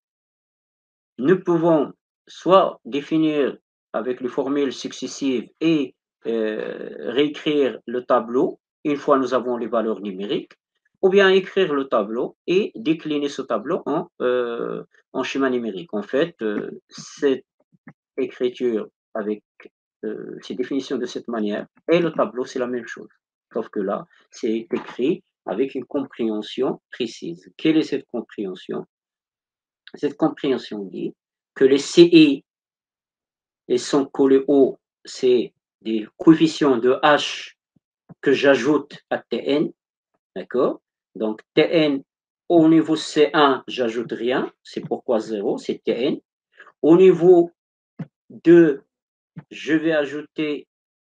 nous pouvons soit définir avec les formules successives et euh, réécrire le tableau une fois nous avons les valeurs numériques, ou bien écrire le tableau et décliner ce tableau en, euh, en schéma numérique. En fait, euh, cette écriture avec euh, ces définitions de cette manière et le tableau, c'est la même chose. Sauf que là, c'est écrit avec une compréhension précise. Quelle est cette compréhension? Cette compréhension dit que les C I et sont collés au, c'est des coefficients de H que j'ajoute à Tn, d'accord? Donc Tn au niveau C un, j'ajoute rien, c'est pourquoi zéro, c'est Tn. Au niveau deux, je vais ajouter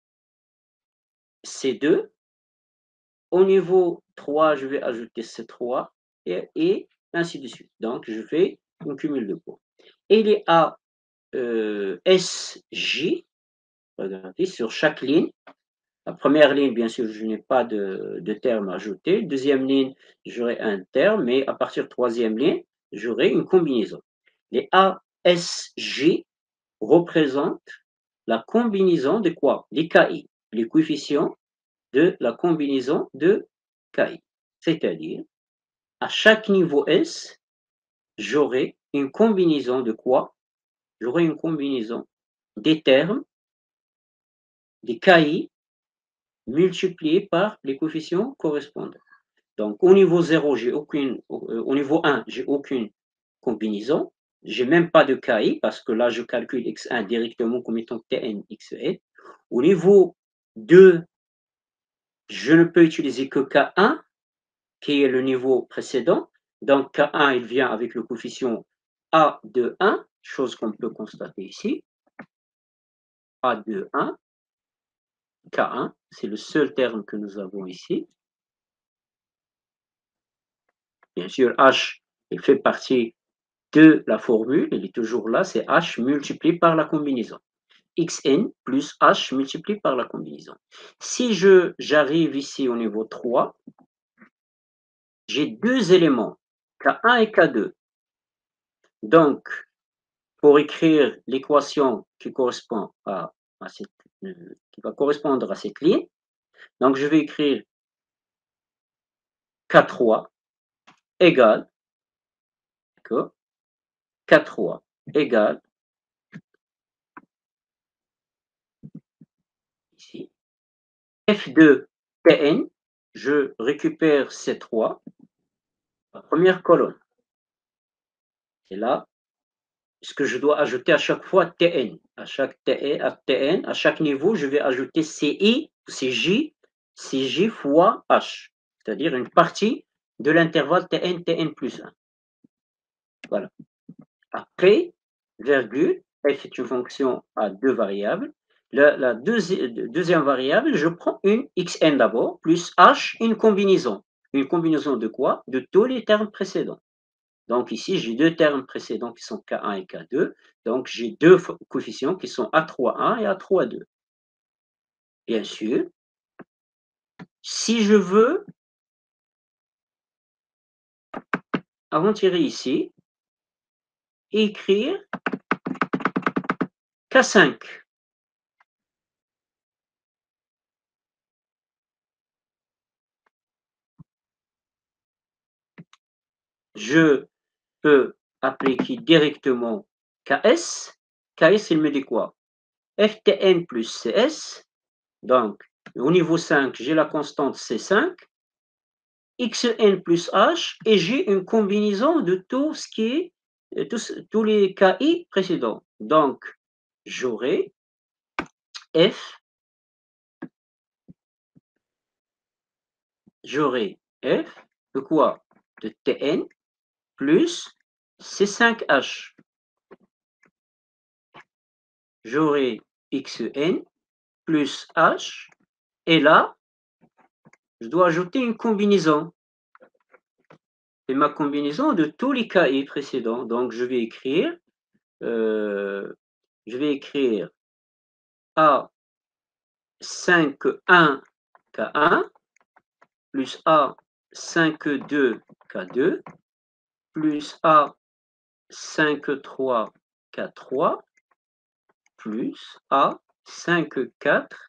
C deux. Au niveau trois, je vais ajouter C trois et, et ainsi de suite. Donc je fais un cumul de points. Et les A euh, S J, regardez, sur chaque ligne. La première ligne, bien sûr, je n'ai pas de, de terme ajouté. Deuxième ligne, j'aurai un terme, mais à partir de troisième ligne, j'aurai une combinaison. Les A S J représentent la combinaison de quoi? Les K I, les coefficients de la combinaison de K I. C'est-à-dire, à chaque niveau S, j'aurai une combinaison de quoi? J'aurai une combinaison des termes, des K I, multipliés par les coefficients correspondants. Donc, au niveau zéro, j'ai aucune, au niveau un, j'ai aucune combinaison. J'ai même pas de K I parce que là, je calcule X un directement comme étant Tn X N. Au niveau deux, je ne peux utiliser que K un, qui est le niveau précédent. Donc, K un, il vient avec le coefficient A de un, chose qu'on peut constater ici, A de un, K un, c'est le seul terme que nous avons ici. Bien sûr, H, il fait partie de la formule, il est toujours là, c'est H multiplié par la combinaison. Xn plus H multiplié par la combinaison. Si je j'arrive ici au niveau trois, j'ai deux éléments, K un et K deux. Donc, pour écrire l'équation qui correspond à, à cette, euh, qui va correspondre à cette ligne, donc je vais écrire K trois égale, d'accord, K trois égale, ici, F deux Tn, je récupère ces trois, la première colonne. Et là, ce que je dois ajouter à chaque fois Tn. À chaque Tn, à Tn, à chaque niveau, je vais ajouter Ci, Cj, Cj fois H, c'est-à-dire une partie de l'intervalle Tn, Tn plus un. Voilà. Après, virgule, f est une fonction à deux variables. La, la deuxi deuxième variable, je prends une xn d'abord, plus h, une combinaison. Une combinaison de quoi? De tous les termes précédents. Donc ici, j'ai deux termes précédents qui sont K un et K deux. Donc j'ai deux coefficients qui sont A trois un et A trois deux. Bien sûr, si je veux aventurer ici, écrire K cinq. Je peux appliquer directement Ks. Ks, il me dit quoi? Ftn plus Cs. Donc, au niveau cinq, j'ai la constante C cinq. Xn plus H, et j'ai une combinaison de tout ce qui est, tous, tous les K I précédents. Donc, j'aurai F, j'aurai F de quoi? De Tn plus C cinq H. J'aurai Xn plus H, et là, je dois ajouter une combinaison. C'est ma combinaison de tous les K I précédents. Donc, je vais écrire, euh, je vais écrire A cinq un K un plus A cinq deux K deux plus A cinq trois K trois plus A cinq quatre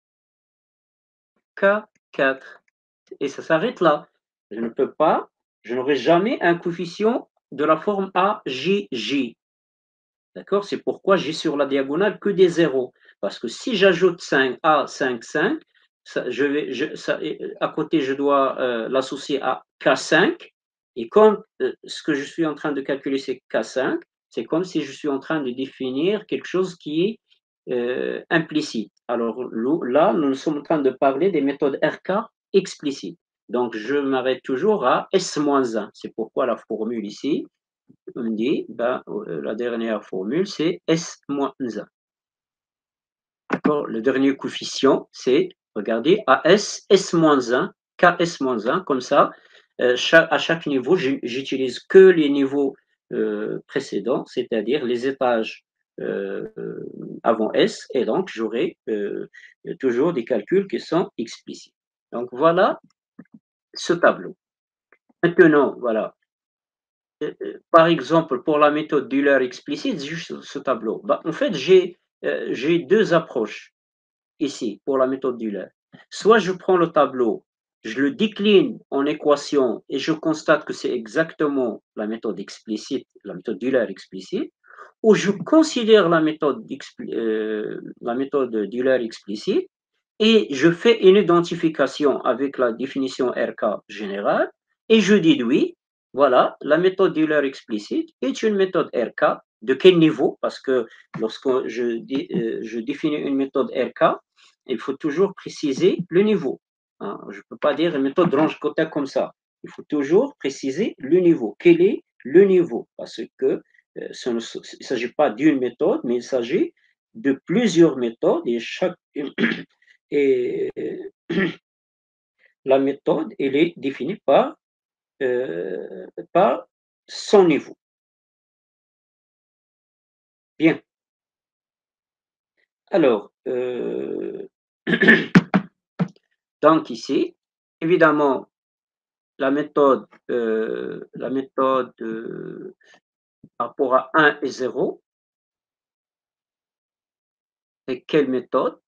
K quatre. Et ça s'arrête là. Je ne peux pas, je n'aurai jamais un coefficient de la forme A J J. D'accord? C'est pourquoi j'ai sur la diagonale que des zéros. Parce que si j'ajoute cinq A cinq cinq, ça, je vais, je, ça, à côté, je dois euh, l'associer à K cinq. Et comme euh, ce que je suis en train de calculer, c'est K cinq, c'est comme si je suis en train de définir quelque chose qui est euh, implicite. Alors là, nous sommes en train de parler des méthodes R K explicites. Donc, je m'arrête toujours à S moins un. C'est pourquoi la formule ici, on dit, ben, la dernière formule, c'est S moins un. D'accord? Le dernier coefficient, c'est, regardez, A S, S moins un, K S moins un, comme ça, euh, chaque, à chaque niveau, j'utilise que les niveaux euh, précédents, c'est-à-dire les étages euh, avant S, et donc j'aurai euh, toujours des calculs qui sont explicites. Donc voilà ce tableau. Maintenant, voilà, par exemple, pour la méthode d'Euler explicite, juste ce tableau, bah, en fait, j'ai euh, j'ai deux approches ici pour la méthode d'Euler. Soit je prends le tableau, je le décline en équation et je constate que c'est exactement la méthode explicite, la méthode d'Euler explicite, ou je considère la méthode, euh, la méthode d'Euler explicite et je fais une identification avec la définition R K générale et je déduis, voilà, la méthode d'Euler explicite est une méthode R K. De quel niveau? Parce que lorsque je, euh, je définis une méthode R K, il faut toujours préciser le niveau. Hein. Je ne peux pas dire une méthode Range-Kotak comme ça. Il faut toujours préciser le niveau. Quel est le niveau? Parce que euh, ce ne s- il ne s'agit pas d'une méthode, mais il s'agit de plusieurs méthodes et chaque et la méthode, elle est définie par, euh, par son niveau. Bien. Alors, euh, donc ici, évidemment, la méthode, euh, la méthode euh, par rapport à un et zéro, et quelle méthode?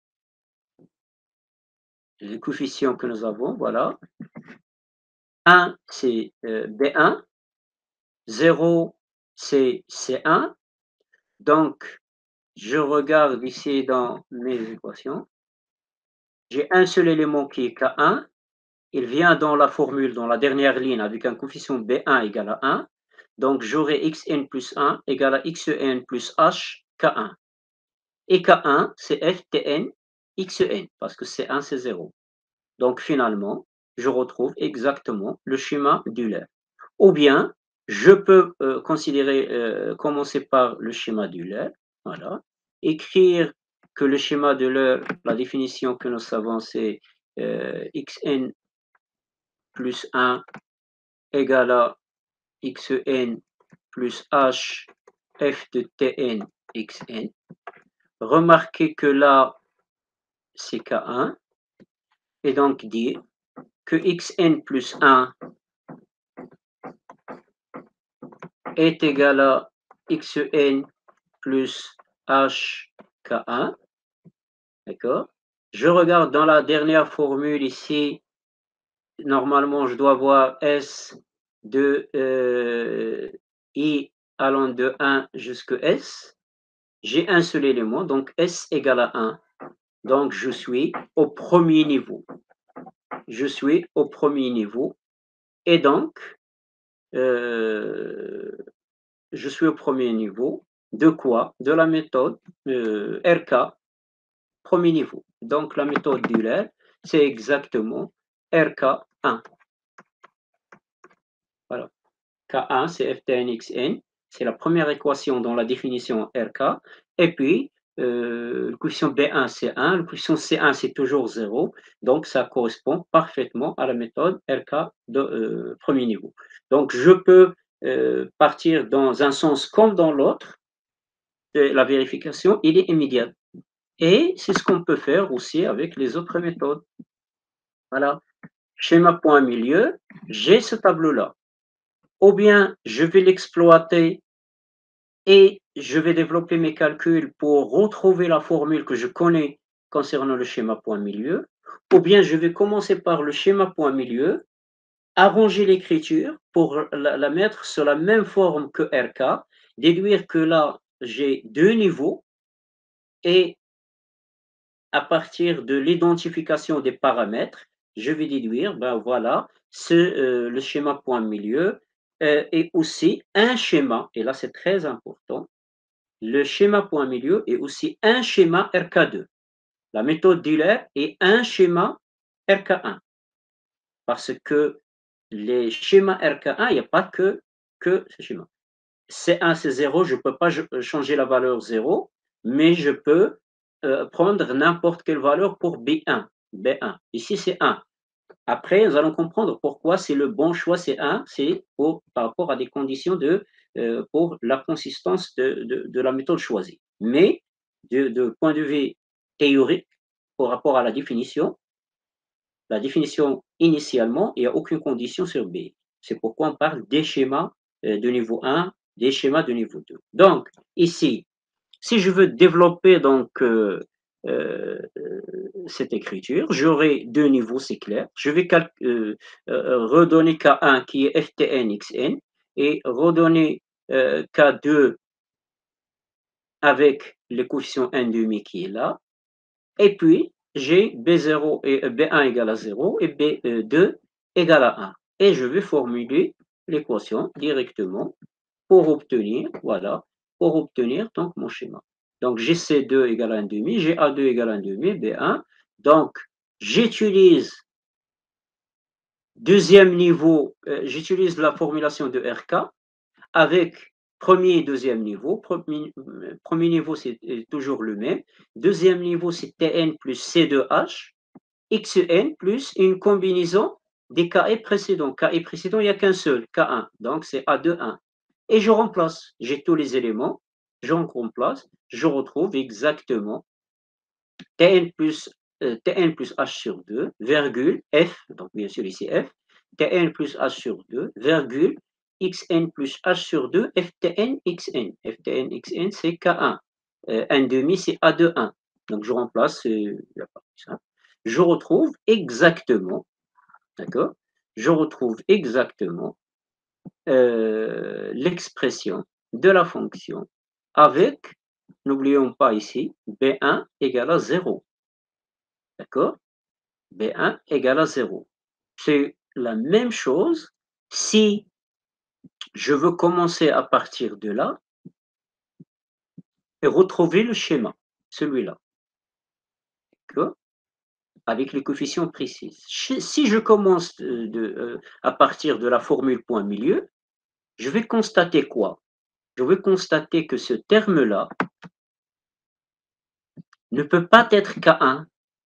Les coefficients que nous avons, voilà. un, c'est euh, B un, zéro, c'est C un. Donc, je regarde ici dans mes équations. J'ai un seul élément qui est K un. Il vient dans la formule, dans la dernière ligne, avec un coefficient B un égale à un. Donc, j'aurai xn plus un égale à xn plus h K un. Et K un, c'est Ftn xn, parce que C un, c'est zéro. Donc, finalement, je retrouve exactement le schéma d'Euler. Ou bien, je peux euh, considérer, euh, commencer par le schéma d'Euler, voilà, écrire que le schéma d'Euler, la définition que nous savons, c'est euh, xn plus un égale à xn plus h f de tn xn. Remarquez que là, c'est K un, et donc dire que xn plus un est égal à xn plus h K un, d'accord? Je regarde dans la dernière formule ici, normalement je dois avoir S de euh, I allant de un jusqu'à S. J'ai un seul élément, donc S égale à un. Donc je suis au premier niveau. Je suis au premier niveau. Et donc, euh, je suis au premier niveau. De quoi? De la méthode euh, R K, premier niveau. Donc la méthode d'Euler, c'est exactement R K un. Voilà. K un, c'est Ftn xn. C'est la première équation dans la définition R K. Et puis, euh, le coefficient B un, c'est un. Le coefficient C un, c'est toujours zéro. Donc, ça correspond parfaitement à la méthode R K de euh, premier niveau. Donc, je peux euh, partir dans un sens comme dans l'autre. La vérification, il est immédiat. Et c'est ce qu'on peut faire aussi avec les autres méthodes. Voilà. Schéma point milieu, j'ai ce tableau-là. Ou bien je vais l'exploiter et je vais développer mes calculs pour retrouver la formule que je connais concernant le schéma point milieu. Ou bien je vais commencer par le schéma point milieu, arranger l'écriture pour la, la mettre sur la même forme que R K, déduire que là j'ai deux niveaux et à partir de l'identification des paramètres, je vais déduire, ben voilà, ce, euh, le schéma point milieu euh, est aussi un schéma, et là c'est très important, le schéma point milieu est aussi un schéma R K deux. La méthode d'Euler est un schéma R K un, parce que les schémas R K un, il n'y a pas que, que ce schéma. C un, c'est zéro, je ne peux pas changer la valeur zéro, mais je peux euh, prendre n'importe quelle valeur pour B un. B un. Ici, c'est un. Après, nous allons comprendre pourquoi c'est le bon choix, c'est un, c'est pour, par rapport à des conditions de, euh, pour la consistance de, de, de, la méthode choisie. Mais, de, de point de vue théorique, par rapport à la définition, la définition initialement, il n'y a aucune condition sur B. C'est pourquoi on parle des schémas de niveau un, des schémas de niveau deux. Donc, ici, si je veux développer donc euh, euh, cette écriture, j'aurai deux niveaux, c'est clair. Je vais euh, euh, redonner K un qui est Ftn xn et redonner euh, K deux avec le coefficient un demi qui est là. Et puis, j'ai B zéro et B un égale à zéro et B deux égale à un. Et je vais formuler l'équation directement pour obtenir, voilà, pour obtenir donc mon schéma. Donc, j'ai C deux égale à un demi, j'ai A deux égale à un demi, B un. Donc, j'utilise deuxième niveau, euh, j'utilise la formulation de R K avec Premier et deuxième niveau. Premier, premier niveau, c'est toujours le même. Deuxième niveau, c'est Tn plus C deux H, Xn plus une combinaison des Ke précédents. Ke précédents, il n'y a qu'un seul, K un. Donc, c'est A deux, un. Et je remplace. J'ai tous les éléments. Je remplace. Je retrouve exactement Tn plus, euh, Tn plus H sur deux, virgule, F, donc bien sûr ici F, Tn plus H sur deux, virgule, Xn plus H sur deux, Ftn Xn. Ftn Xn, c'est K un. Euh, un demi, c'est A deux, un. Donc je remplace euh, la partie simple. Je retrouve exactement, d'accord? Je retrouve exactement euh, l'expression de la fonction avec, n'oublions pas ici, B un égale à zéro. D'accord? B un égale à zéro. C'est la même chose si je veux commencer à partir de là et retrouver le schéma, celui-là. D'accord? Avec les coefficients précis. Si je commence de, de, euh, à partir de la formule point milieu, je vais constater quoi? Je vais constater que ce terme-là ne peut pas être K un.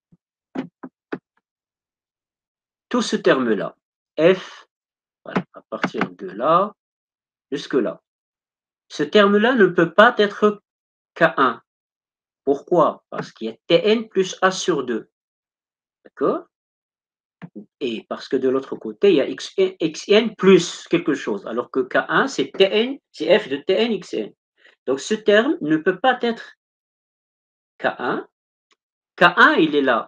Tout ce terme-là, F, voilà, à partir de là jusque là, ce terme-là ne peut pas être K un. Pourquoi? Parce qu'il y a Tn plus A sur deux. D'accord? Et parce que de l'autre côté, il y a Xn, Xn plus quelque chose. Alors que K un, c'est Tn, c'est F de Tn Xn. Donc ce terme ne peut pas être K un. K un, il est là.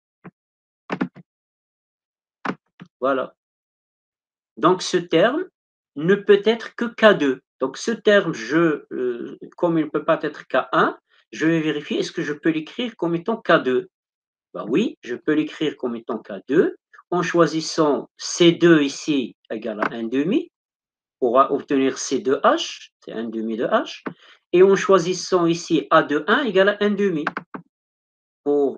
Voilà. Donc ce terme ne peut être que K deux. Donc ce terme, je, euh, comme il ne peut pas être K un, je vais vérifier est-ce que je peux l'écrire comme étant K deux. Ben oui, je peux l'écrire comme étant K deux en choisissant C deux ici égale à un demi pour obtenir C deux H, c'est un demi de H, et en choisissant ici A de un égale à un demi pour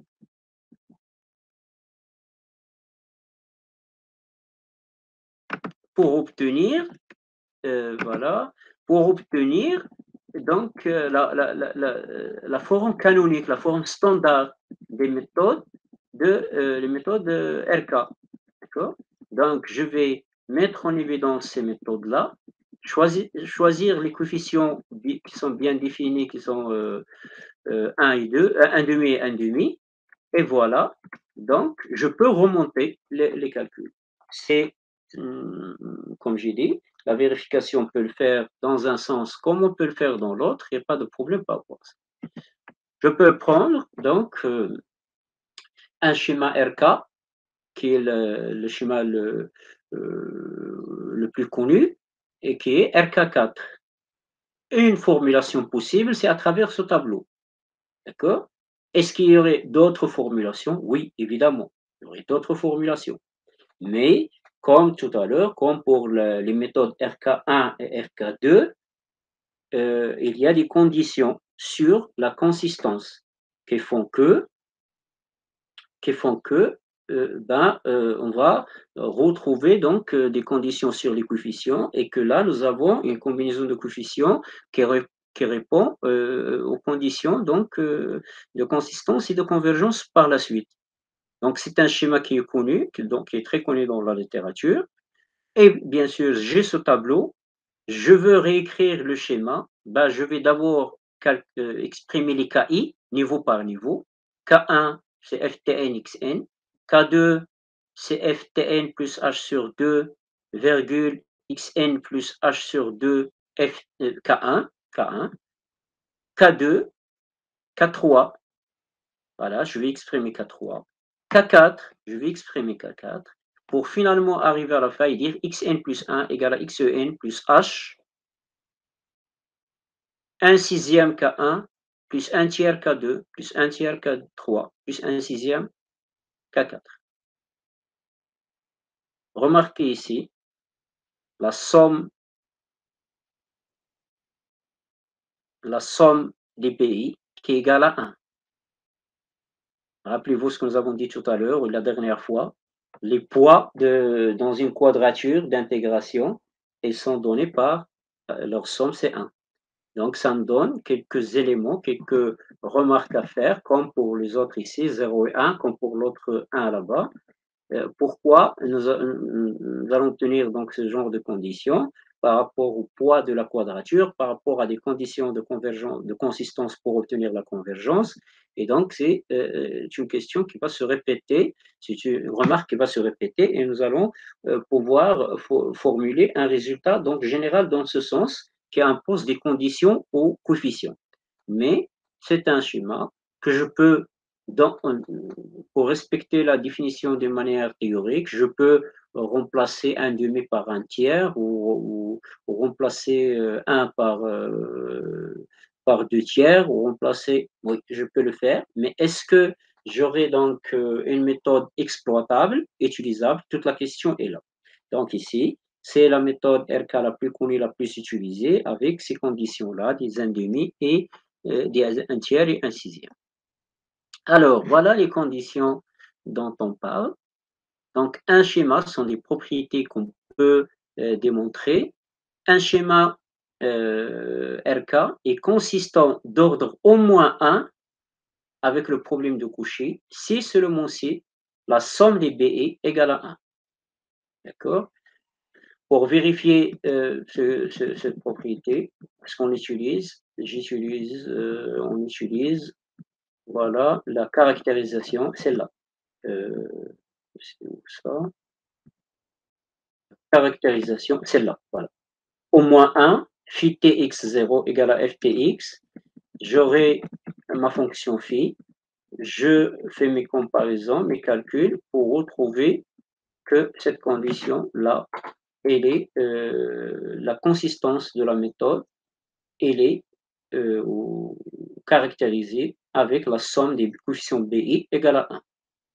pour obtenir euh, voilà, pour obtenir donc euh, la, la, la, la, la forme canonique, la forme standard des méthodes de euh, les méthodes R K. D'accord? Donc je vais mettre en évidence ces méthodes-là, choisir, choisir les coefficients qui sont bien définis, qui sont euh, euh, un et deux, un demi et un demi, et voilà. Donc je peux remonter les, les calculs. C'est comme j'ai dit, la vérification peut le faire dans un sens comme on peut le faire dans l'autre, il n'y a pas de problème par rapport à ça. Je peux prendre donc euh, un schéma R K, qui est le, le schéma le, euh, le plus connu, et qui est R K quatre. Une formulation possible, c'est à travers ce tableau. D'accord? Est-ce qu'il y aurait d'autres formulations? Oui, évidemment, il y aurait d'autres formulations. Mais comme tout à l'heure, comme pour le, les méthodes R K un et R K deux, euh, il y a des conditions sur la consistance qui font que, qui font que euh, ben, euh, on va retrouver donc euh, des conditions sur les coefficients et que là, nous avons une combinaison de coefficients qui, qui répond euh, aux conditions donc, euh, de consistance et de convergence par la suite. Donc, c'est un schéma qui est connu, qui, donc, qui est très connu dans la littérature. Et bien sûr, j'ai ce tableau. Je veux réécrire le schéma. Ben, je vais d'abord euh, exprimer les K I, niveau par niveau. K un, c'est Ftn xn. K deux, c'est Ftn plus H sur deux, virgule, Xn plus H sur deux, F, euh, K un, K un. K deux, K trois, voilà, je vais exprimer K trois. K quatre, je vais exprimer K quatre. Pour finalement arriver à la fin et dire Xn plus un égale à Xen plus H, un sixième K un, plus un tiers K deux, plus un tiers K trois, plus un sixième K quatre. Remarquez ici la somme, la somme des P I qui est égale à un. Rappelez-vous ce que nous avons dit tout à l'heure ou la dernière fois. Les poids de, dans une quadrature d'intégration, ils sont donnés par leur somme c'est un. Donc ça me donne quelques éléments, quelques remarques à faire, comme pour les autres ici, zéro et un, comme pour l'autre un là-bas. Euh, pourquoi nous, nous, allons tenir donc ce genre de conditions par rapport au poids de la quadrature, par rapport à des conditions de convergence, de consistance pour obtenir la convergence. Et donc, c'est euh, une question qui va se répéter, c'est une remarque qui va se répéter, et nous allons euh, pouvoir fo formuler un résultat donc général dans ce sens qui impose des conditions aux coefficients. Mais c'est un schéma que je peux, dans, pour respecter la définition de manière théorique, je peux remplacer un demi par un tiers ou, ou, ou remplacer un par, euh, par deux tiers ou remplacer, oui, je peux le faire, mais est-ce que j'aurai donc une méthode exploitable, utilisable? Toute la question est là. Donc ici, c'est la méthode R K la plus connue, la plus utilisée, avec ces conditions-là, des un demi et euh, des un tiers et un sixième. Alors, voilà les conditions dont on parle. Donc, un schéma sont des propriétés qu'on peut euh, démontrer. Un schéma euh, R K est consistant d'ordre au moins un avec le problème de Cauchy si seulement si la somme des B E égale à un. D'accord? Pour vérifier euh, ce, ce, cette propriété, ce qu'on utilise, j'utilise, euh, on utilise, voilà, la caractérisation, celle-là. Euh, c'est où ça? Caractérisation, celle-là, voilà. Au moins un, phi tx zéro égale à ftx, j'aurai ma fonction phi, je fais mes comparaisons, mes calculs pour retrouver que cette condition-là, elle est euh, la consistance de la méthode, elle est euh, caractérisée avec la somme des coefficients bi égale à un.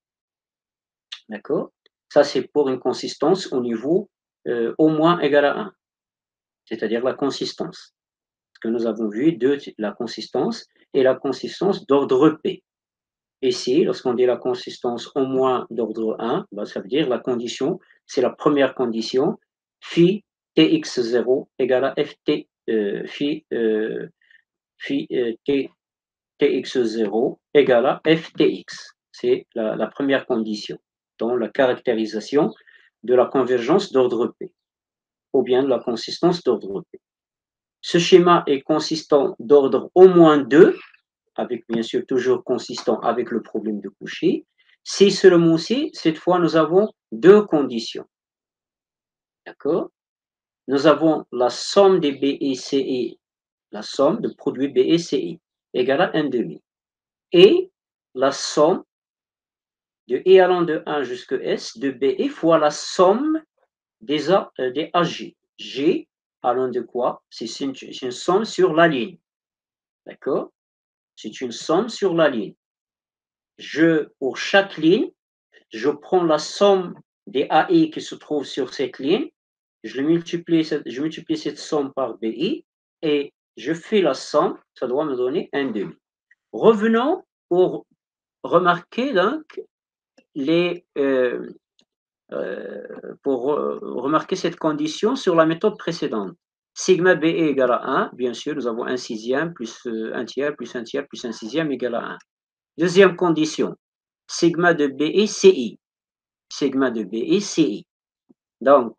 D'accord? Ça, c'est pour une consistance au niveau euh, au moins égal à un, c'est-à-dire la consistance. Ce que nous avons vu, deux, la consistance et la consistance d'ordre P. Ici, lorsqu'on dit la consistance au moins d'ordre un, ben, ça veut dire la condition, c'est la première condition, phi tx zéro égale à ft, euh, phi, euh, phi euh, t, tx zéro égale à ftx. C'est la, la première condition dans la caractérisation de la convergence d'ordre P, ou bien de la consistance d'ordre P. Ce schéma est consistant d'ordre au moins deux, avec bien sûr toujours consistant avec le problème de Cauchy. Si seulement si, cette fois, nous avons deux conditions. D'accord? Nous avons la somme des B et C I, la somme de produits B et C I, égale à un demi. Et la somme de I allant de un jusqu'à S de B I fois la somme des, A, euh, des A G. G allant de quoi? C'est une, une somme sur la ligne. D'accord? C'est une somme sur la ligne. Je, pour chaque ligne, je prends la somme des A I qui se trouvent sur cette ligne, je, le multiplie, je multiplie cette somme par B I et je fais la somme, ça doit me donner un demi. Revenons pour remarquer donc les, euh, euh, pour remarquer cette condition sur la méthode précédente. Sigma B est égal à un, bien sûr, nous avons un sixième plus un tiers plus un tiers plus un sixième égal à un. Deuxième condition, sigma de B est C I. Sigma de B est C I. Donc,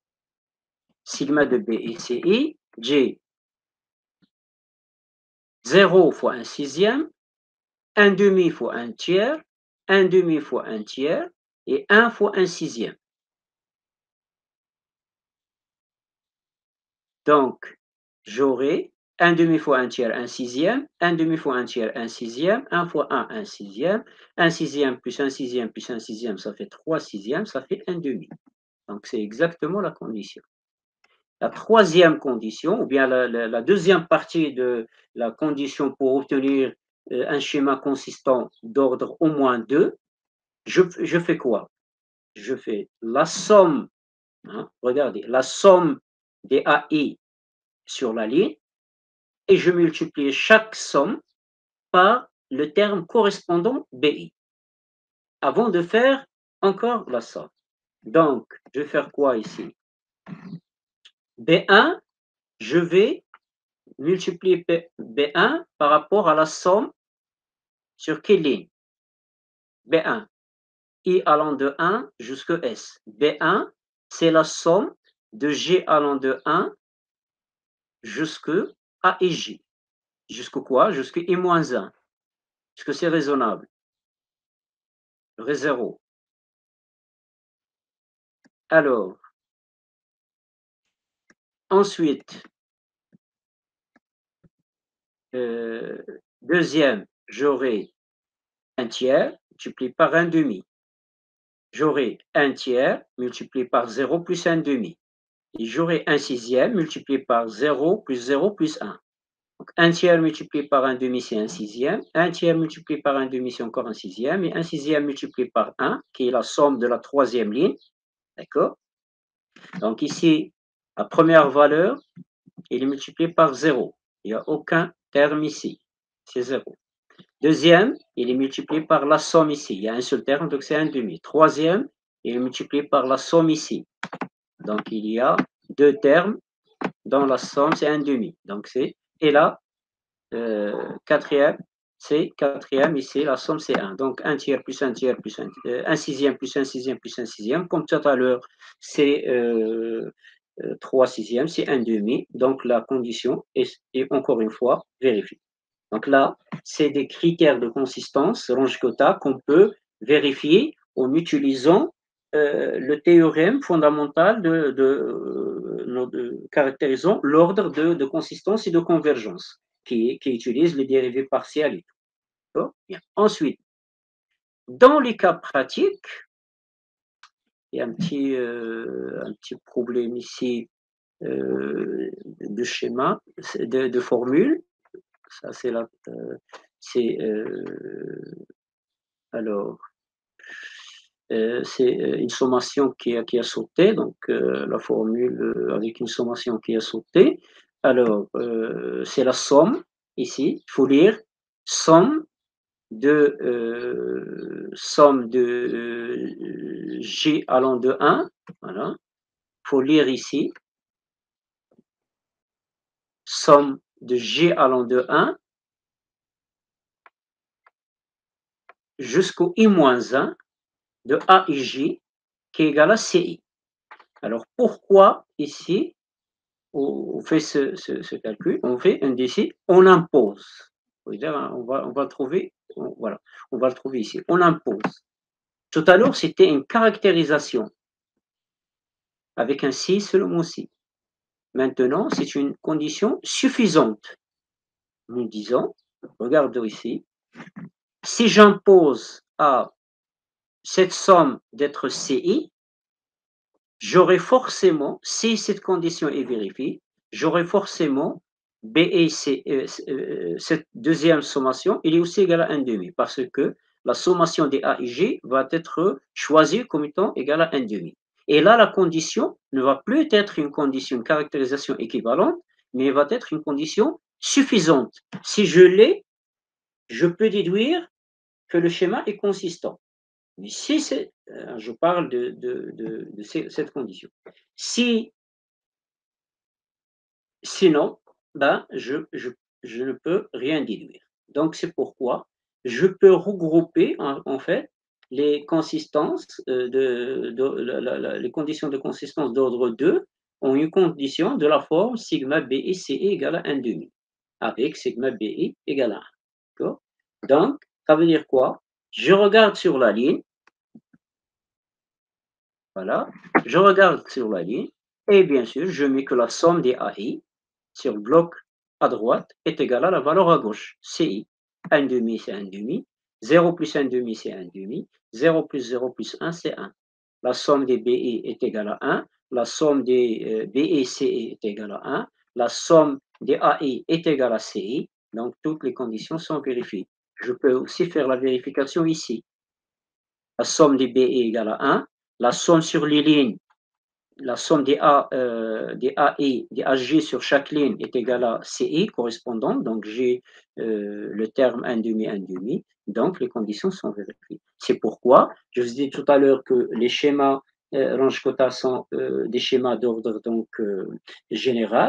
sigma de B est C I, j'ai zéro fois un sixième, un demi fois un tiers, un demi fois un tiers et un fois un sixième. Donc, j'aurai un demi fois un tiers, un sixième, un demi fois un tiers, un sixième, un fois un, un sixième, un sixième plus un sixième plus un sixième, ça fait trois sixièmes, ça fait un demi. Donc, c'est exactement la condition. La troisième condition, ou bien la, la, la, deuxième partie de la condition pour obtenir euh, un schéma consistant d'ordre au moins deux, je, je fais quoi? Je fais la somme, hein, regardez, la somme des A I sur la ligne, et je multiplie chaque somme par le terme correspondant B I, avant de faire encore la somme. Donc, je vais faire quoi ici? B un, je vais multiplier B un par rapport à la somme sur quelle ligne? B un. I allant de un jusqu'à S. B un, c'est la somme de G allant de un jusqu'à A et J. Jusqu'au quoi? Jusqu'à I moins un. Est-ce que c'est raisonnable? Le zéro. Alors, ensuite, euh, deuxième, j'aurai un tiers multiplié par un demi. J'aurai un tiers multiplié par zéro plus un demi. Et j'aurai un sixième multiplié par zéro plus zéro plus un. Donc, un tiers multiplié par un demi, c'est un sixième. Un tiers multiplié par un demi, c'est encore un sixième. Et un sixième multiplié par un, qui est la somme de la troisième ligne. D'accord? Donc ici, la première valeur, elle est multipliée par zéro. Il n'y a aucun terme ici. C'est zéro. Deuxième, il est multiplié par la somme ici. Il y a un seul terme, donc c'est un demi. Troisième, il est multiplié par la somme ici. Donc il y a deux termes dans la somme, c'est un demi. Donc c'est, et là, euh, quatrième, c'est quatrième, ici la somme c'est un. Donc un tiers plus un tiers plus un, euh, un sixième plus un sixième plus un sixième. Comme tout à l'heure, c'est euh, euh, trois sixièmes, c'est un demi. Donc la condition est, est encore une fois vérifiée. Donc là, c'est des critères de consistance, Runge-Kutta, qu'on peut vérifier en utilisant euh, le théorème fondamental de, de, euh, de caractérisant l'ordre de, de consistance et de convergence, qui, qui utilise les dérivés partiels et tout. Bien. Ensuite, dans les cas pratiques, il y a un petit, euh, un petit problème ici euh, de schéma, de, de formule. Ça, c'est la, euh, c'est euh, alors euh, c'est une sommation qui a, qui a sauté, donc euh, la formule avec une sommation qui a sauté. Alors euh, c'est la somme ici. Il faut lire somme de euh, somme de euh, G allant de un. Voilà. Il faut lire ici somme de G allant de un jusqu'au I moins un de A et J qui est égal à C I. Alors pourquoi ici on fait ce, ce, ce calcul, on fait un décide, on impose. On va, on va trouver, on, voilà, on va le trouver ici. On impose. Tout à l'heure, c'était une caractérisation avec un si seulement si. Maintenant, c'est une condition suffisante. Nous disons, regardons ici, si j'impose à cette somme d'être C I, j'aurai forcément, si cette condition est vérifiée, j'aurai forcément B et C, euh, euh, cette deuxième sommation, il est aussi égal à un demi, parce que la sommation des A et G va être choisie comme étant égale à un demi. Et là, la condition ne va plus être une condition, une caractérisation équivalente, mais va être une condition suffisante. Si je l'ai, je peux déduire que le schéma est consistant. Mais si c'est, euh, je parle de, de, de, de cette condition. Si, sinon, ben, je, je, je ne peux rien déduire. Donc, c'est pourquoi je peux regrouper, en, en fait, les consistances, euh, de, de la, la, la, les conditions de consistance d'ordre deux en une condition de la forme sigma B I C I égale à un demi, avec sigma B I égale à un. Donc, ça veut dire quoi? Je regarde sur la ligne. Voilà, je regarde sur la ligne et bien sûr, je mets que la somme des A I sur le bloc à droite est égale à la valeur à gauche, C I. un demi, c'est un demi. zéro plus un demi, c'est un demi. zéro plus zéro plus un, c'est un. La somme des B I est égale à un. La somme des B I C I est égale à un. La somme des A I est égale à C I. Donc, toutes les conditions sont vérifiées. Je peux aussi faire la vérification ici. La somme des B I est égale à un. La somme sur les lignes, la somme des, A, euh, des A I, des A G sur chaque ligne est égale à C I correspondant. Donc, j'ai euh, le terme un demi, un demi. Donc, les conditions sont vérifiées. C'est pourquoi, je vous ai dit tout à l'heure que les schémas euh, Runge-Kutta sont euh, des schémas d'ordre donc euh, général.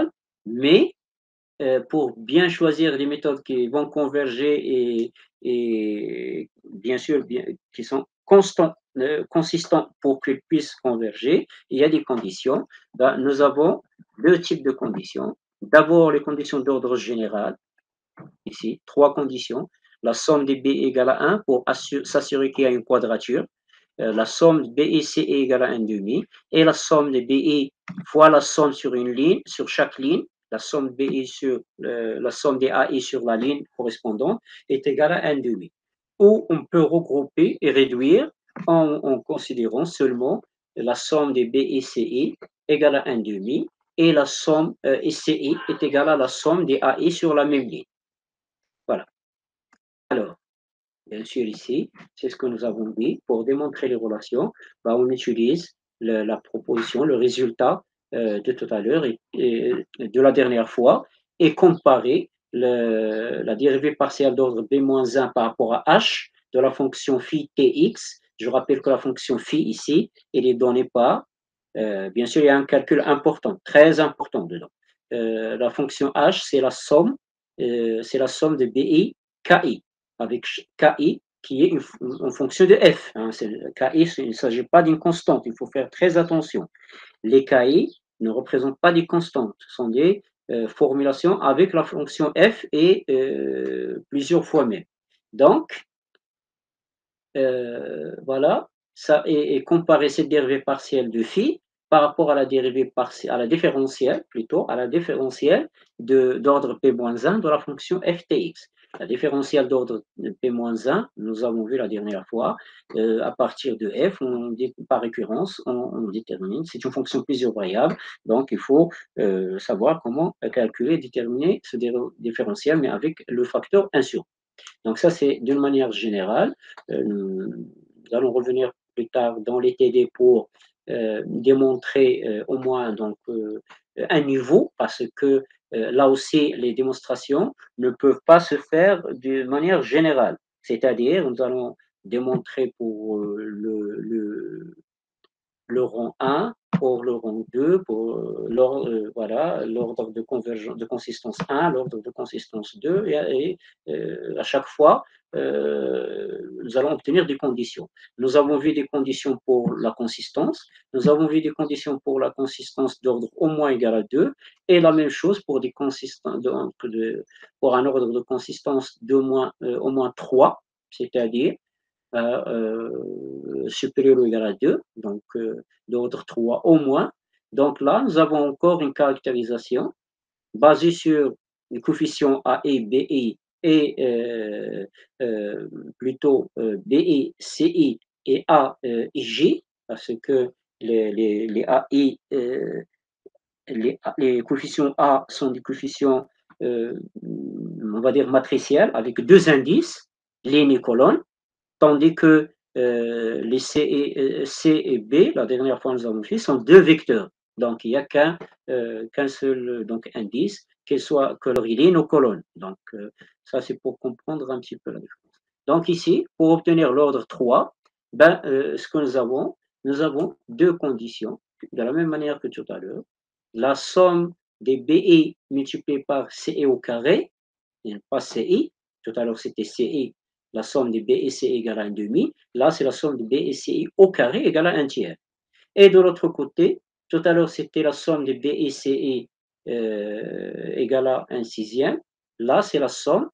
Mais euh, pour bien choisir des méthodes qui vont converger et, et bien sûr bien, qui sont constants, euh, consistants pour qu'ils puissent converger, il y a des conditions. Ben, nous avons deux types de conditions. D'abord, les conditions d'ordre général, ici, trois conditions. La somme des B égale à un pour s'assurer qu'il y a une quadrature. Euh, la somme de B et C est égale à un demi. Et la somme de B et fois la somme sur une ligne, sur chaque ligne, la somme B et sur euh, la somme des A et sur la ligne correspondante est égale à un demi. Ou on peut regrouper et réduire en, en considérant seulement la somme des B et C est égale à un demi et la somme euh, et C est est égale à la somme des A et sur la même ligne. Voilà. Alors, bien sûr, ici, c'est ce que nous avons dit. Pour démontrer les relations, bah, on utilise le, la proposition, le résultat euh, de tout à l'heure et, et, de la dernière fois et comparer le, la dérivée partielle d'ordre b moins un par rapport à h de la fonction phi tx. Je rappelle que la fonction phi ici, elle est donnée par, euh, bien sûr, il y a un calcul important, très important dedans. Euh, la fonction h, c'est la somme, euh, c'est la somme de bi, ki avec Ki qui est une, une fonction de f. Hein. Ki, il ne s'agit pas d'une constante, il faut faire très attention. Les Ki ne représentent pas des constantes, ce sont des euh, formulations avec la fonction f et euh, plusieurs fois même. Donc, euh, voilà, ça, et, et comparer cette dérivée partielle de phi par rapport à la dérivée partielle, à la différentielle, plutôt, à la différentielle d'ordre p moins un de la fonction ftx. La différentielle d'ordre p moins un, nous avons vu la dernière fois, euh, à partir de f, on dit, par récurrence, on, on détermine, c'est une fonction plusieurs variables, donc il faut euh, savoir comment calculer, déterminer ce différentiel, mais avec le facteur un sur. Donc ça, c'est d'une manière générale. Euh, nous allons revenir plus tard dans les T D pour euh, démontrer euh, au moins donc, euh, un niveau, parce que euh, là aussi, les démonstrations ne peuvent pas se faire de manière générale. C'est-à-dire, nous allons démontrer pour euh, le, le, le rang un, pour le rang deux, pour euh, l'ordre euh, voilà, l'ordre de convergence de consistance un, l'ordre de consistance deux, et, et euh, à chaque fois, euh, nous allons obtenir des conditions. Nous avons vu des conditions pour la consistance, nous avons vu des conditions pour la consistance d'ordre au moins égal à deux, et la même chose pour, des consistances de, de, pour un ordre de consistance d'au moins, euh, au moins trois, c'est-à-dire euh, supérieur ou égal à deux, donc euh, d'ordre trois au moins. Donc là, nous avons encore une caractérisation basée sur les coefficients A et B I et euh, euh, plutôt euh, B I, C I et A euh, et J, parce que les, les, les A I, euh, les, les coefficients A sont des coefficients, euh, on va dire, matriciels, avec deux indices, ligne et colonne, tandis que euh, les C et, euh, C et B, la dernière fois nous avons fait, sont deux vecteurs. Donc, il n'y a qu'un euh, qu'un seul donc, indice, qu'il soit que leur ligne ou colonne. Donc, euh, ça, c'est pour comprendre un petit peu la différence. Donc, ici, pour obtenir l'ordre trois, ben, euh, ce que nous avons, nous avons deux conditions, de la même manière que tout à l'heure. La somme des B I multipliée par C I au carré, et pas C I, tout à l'heure c'était C I, la somme de B et C égale à un demi. Là, c'est la somme de B et C I au carré égale à un tiers. Et de l'autre côté, tout à l'heure, c'était la somme de B et C I euh, égale à un sixième. Là, c'est la somme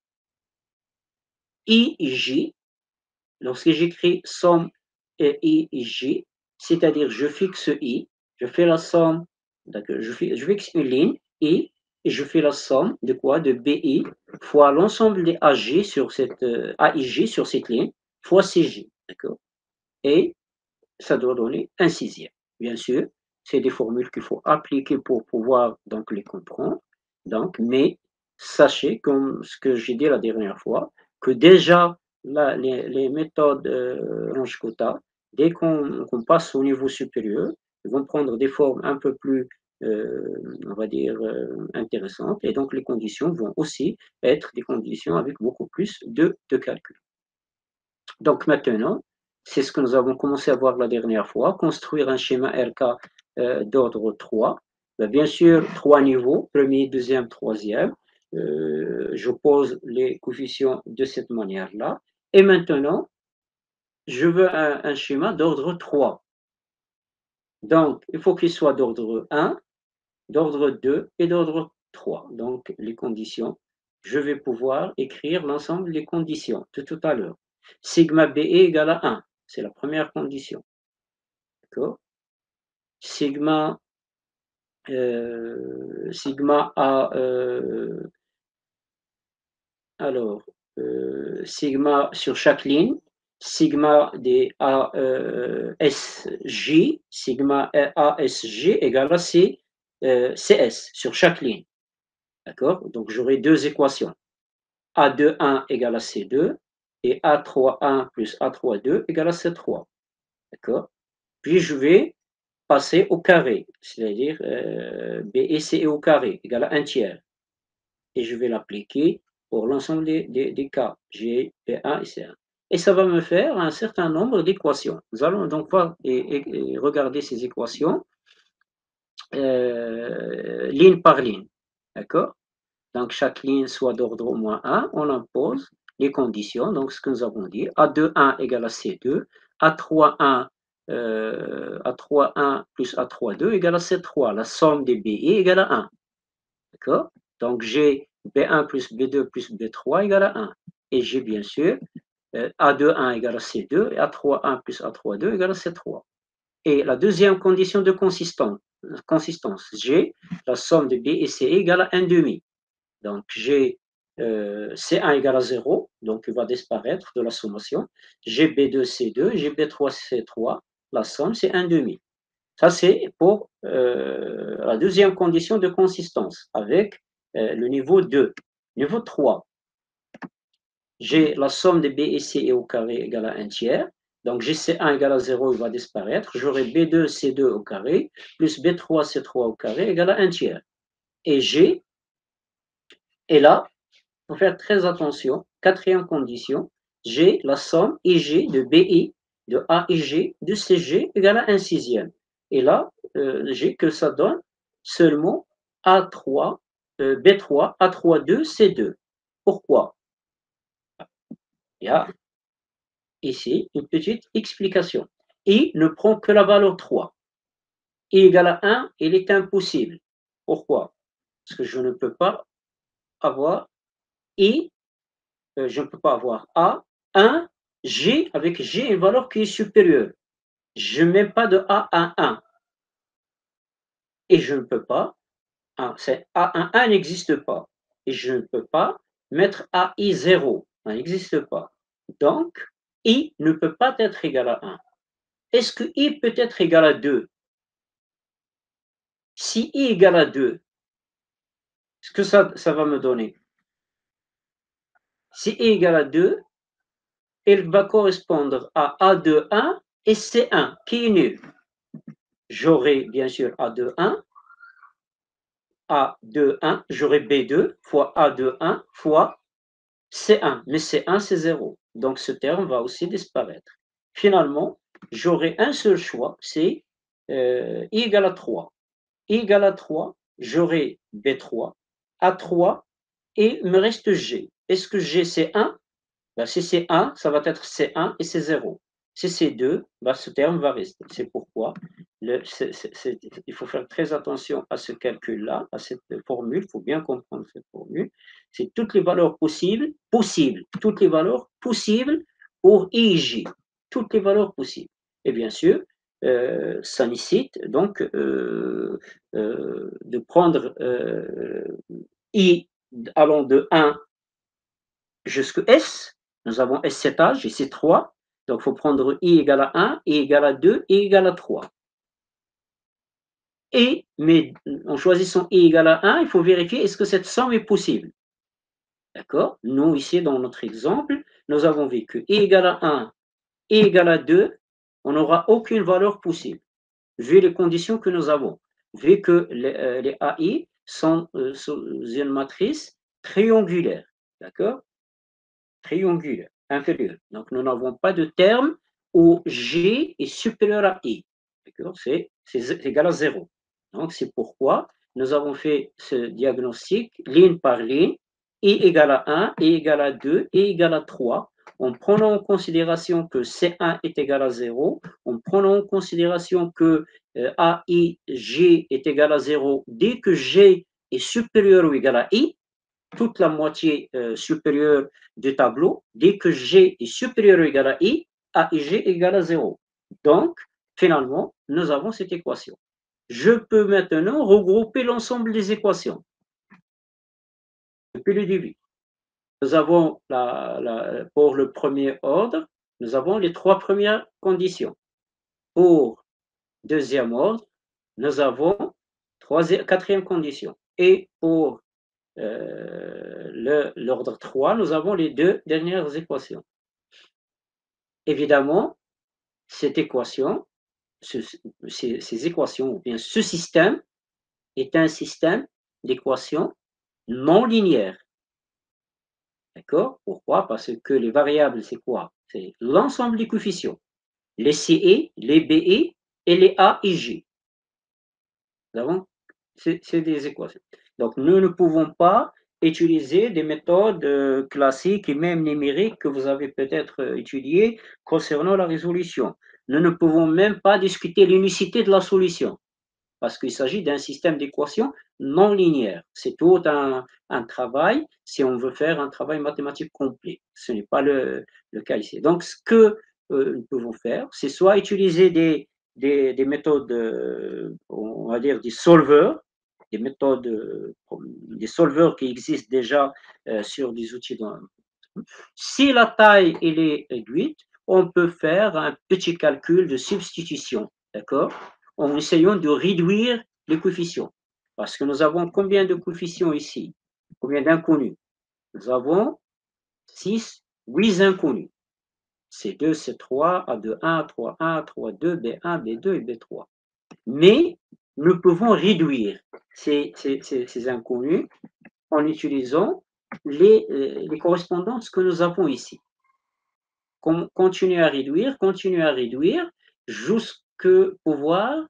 I J. Lorsque j'écris somme I J, c'est-à-dire je fixe I, je fais la somme, je, fixe, je fixe une ligne I, et je fais la somme de quoi? De B I fois l'ensemble des A J sur cette euh, A I J sur cette ligne fois C J, d'accord? Et ça doit donner un sixième. Bien sûr, c'est des formules qu'il faut appliquer pour pouvoir donc les comprendre. Donc, mais sachez, comme ce que j'ai dit la dernière fois, que déjà là, les, les méthodes euh, Range-Kota, dès qu'on qu passe au niveau supérieur, ils vont prendre des formes un peu plus, euh, on va dire, euh, intéressantes, et donc les conditions vont aussi être des conditions avec beaucoup plus de, de calcul. Donc maintenant, c'est ce que nous avons commencé à voir la dernière fois, construire un schéma R K euh, d'ordre trois. Ben, bien sûr, trois niveaux, premier, deuxième, troisième. Euh, je pose les coefficients de cette manière-là. Et maintenant, je veux un, un schéma d'ordre trois. Donc, il faut qu'il soit d'ordre un, d'ordre deux et d'ordre trois. Donc, les conditions, je vais pouvoir écrire l'ensemble des conditions de tout à l'heure. Sigma B E égale à un, c'est la première condition. D'accord? Sigma, euh, sigma A, euh, alors, euh, sigma sur chaque ligne, sigma des A S J, sigma A S J égale à C, euh, C S sur chaque ligne. D'accord? Donc, j'aurai deux équations. A deux un égale à C deux et A trois un plus A trois deux égale à C trois. D'accord? Puis, je vais passer au carré, c'est-à-dire euh, B et C au carré égale à un tiers. Et je vais l'appliquer pour l'ensemble des, des, des cas, G, P un et C un. Et ça va me faire un certain nombre d'équations. Nous allons donc voir et, et, et regarder ces équations euh, ligne par ligne. D'accord? Donc, chaque ligne soit d'ordre au moins un, on impose les conditions, donc ce que nous avons dit, A deux un égale à C deux, A trois un, euh, A trois un plus A trois deux égale à C trois, la somme des B I égale à un. D'accord? Donc, j'ai B un plus B deux plus B trois égale à un. Et j'ai bien sûr euh, A deux un égale à C deux et A trois un plus A trois deux égale à C trois. Et la deuxième condition de consistance, consistance j'ai la somme de B et C égale à un demi. Donc, j'ai euh, C un égale à zéro, donc il va disparaître de la sommation. J'ai B deux C deux, j'ai B trois C trois, la somme c'est un demi. Ça, c'est pour euh, la deuxième condition de consistance avec euh, le niveau deux. Niveau trois, j'ai la somme de B et C au carré égale à un tiers. Donc, G C un égale à zéro, il va disparaître. J'aurai B deux C deux au carré plus B trois C trois au carré égale à un tiers. Et G est là, il faut faire très attention. Quatrième condition, G, la somme I G de B I, de A I G, de C G égale à un sixième. Et là, euh, j'ai que ça donne seulement A trois, euh, B trois, A trois deux, C deux. Pourquoi? Il y a ici une petite explication. I ne prend que la valeur trois. I égale à un, il est impossible. Pourquoi? Parce que je ne peux pas avoir I, euh, je ne peux pas avoir A, un, G, avec G une valeur qui est supérieure. Je ne mets pas de A à un. Et je ne peux pas, ah, c'est A un, un n'existe pas. Et je ne peux pas mettre A I zéro. Ça n'existe pas. Donc, I ne peut pas être égal à un. Est-ce que I peut être égal à deux? Si I égale à deux, ce que ça, ça va me donner? Si I égale à deux, il va correspondre à A deux un et C un, qui est nul. J'aurai bien sûr A deux un, A deux un, j'aurai B deux fois A deux un fois C un, mais C un c'est zéro. Donc ce terme va aussi disparaître. Finalement, j'aurai un seul choix, c'est euh, I égale à trois. I égale à trois, j'aurai B trois, A trois, et il me reste G. Est-ce que G c'est un? Ben, si c'est un, ça va être C un et c'est zéro. Si c'est deux, ben, ce terme va rester. C'est pourquoi le, c'est, c'est, c'est, il faut faire très attention à ce calcul-là, à cette formule. Il faut bien comprendre cette formule. C'est toutes les valeurs possibles, possibles, toutes les valeurs possibles pour I J. Toutes les valeurs possibles. Et bien sûr, euh, ça nécessite donc euh, euh, de prendre euh, I allant de un jusqu'à S. Nous avons S sept âge et C trois. Donc, il faut prendre I égale à un, I égale à deux, I égale à trois. Et, mais en choisissant I égale à un, il faut vérifier est-ce que cette somme est possible. D'accord? Nous, ici, dans notre exemple, nous avons vu que I égale à un, I égale à deux, on n'aura aucune valeur possible, vu les conditions que nous avons, vu que les, euh, les A I sont euh, sous une matrice triangulaire. D'accord? Triangulaire, inférieur. Donc, nous n'avons pas de terme où G est supérieur à I. D'accord? C'est égal à zéro. Donc, c'est pourquoi nous avons fait ce diagnostic ligne par ligne, i égale à un, i égale à deux, i égale à trois, en prenant en considération que C un est égal à zéro, en prenant en considération que euh, A I G est égal à zéro dès que G est supérieur ou égal à I, toute la moitié euh, supérieure du tableau, dès que G est supérieur ou égal à I, A I G est égal à zéro. Donc, finalement, nous avons cette équation. Je peux maintenant regrouper l'ensemble des équations depuis le début. Nous avons, la, la, pour le premier ordre, nous avons les trois premières conditions. Pour deuxième ordre, nous avons troisième, quatrième condition. Et pour euh, l'ordre trois, nous avons les deux dernières équations. Évidemment, cette équation, ce, ces, ces équations, ou bien ce système, est un système d'équations non linéaires. D'accord? Pourquoi? Parce que les variables, c'est quoi? C'est l'ensemble des coefficients. Les C E, les B E et les A et G. C'est des équations. Donc, nous ne pouvons pas utiliser des méthodes euh, classiques et même numériques que vous avez peut-être euh, étudiées concernant la résolution. Nous ne pouvons même pas discuter l'unicité de la solution parce qu'il s'agit d'un système d'équations non linéaire. C'est tout un, un travail si on veut faire un travail mathématique complet. Ce n'est pas le, le cas ici. Donc, ce que euh, nous pouvons faire, c'est soit utiliser des, des, des méthodes, euh, on va dire des solveurs, des méthodes, euh, des solveurs qui existent déjà euh, sur des outils. Dans... Si la taille elle est réduite, on peut faire un petit calcul de substitution, d'accord? En essayant de réduire les coefficients. Parce que nous avons combien de coefficients ici? Combien d'inconnus? Nous avons six, huit inconnus. C deux, C trois, A deux, un, A trois, un, A trois, deux, B un, B deux et B trois. Mais nous pouvons réduire ces, ces, ces, ces inconnus en utilisant les, les correspondances que nous avons ici. Continuer à réduire, continuer à réduire, jusqu'à pouvoir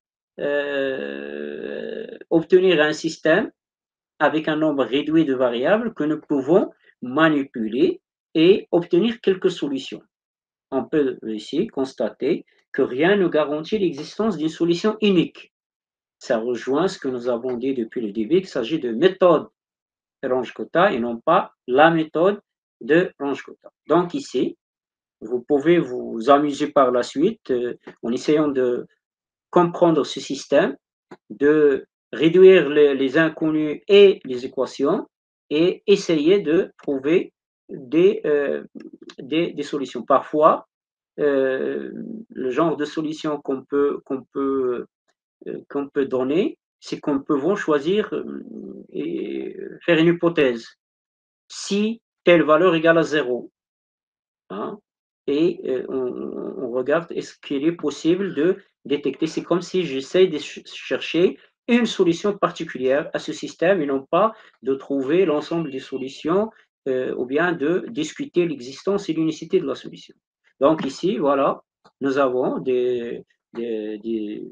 euh, obtenir un système avec un nombre réduit de variables que nous pouvons manipuler et obtenir quelques solutions. On peut ici constater que rien ne garantit l'existence d'une solution unique. Ça rejoint ce que nous avons dit depuis le début, qu'il s'agit de méthode Runge-Kutta et non pas la méthode de Runge-Kutta. Donc ici, vous pouvez vous amuser par la suite euh, en essayant de comprendre ce système, de réduire les, les inconnus et les équations et essayer de trouver des, euh, des, des, solutions. Parfois, euh, le genre de solution qu'on peut, qu'on peut, euh, qu'on peut donner, c'est qu'on peut choisir euh, et faire une hypothèse. Si telle valeur égale à zéro, hein, et euh, on, on, regarde est-ce qu'il est possible de détecter. C'est comme si j'essaie de ch chercher une solution particulière à ce système et non pas de trouver l'ensemble des solutions euh, ou bien de discuter l'existence et l'unicité de la solution. Donc ici, voilà, nous avons des, des, des,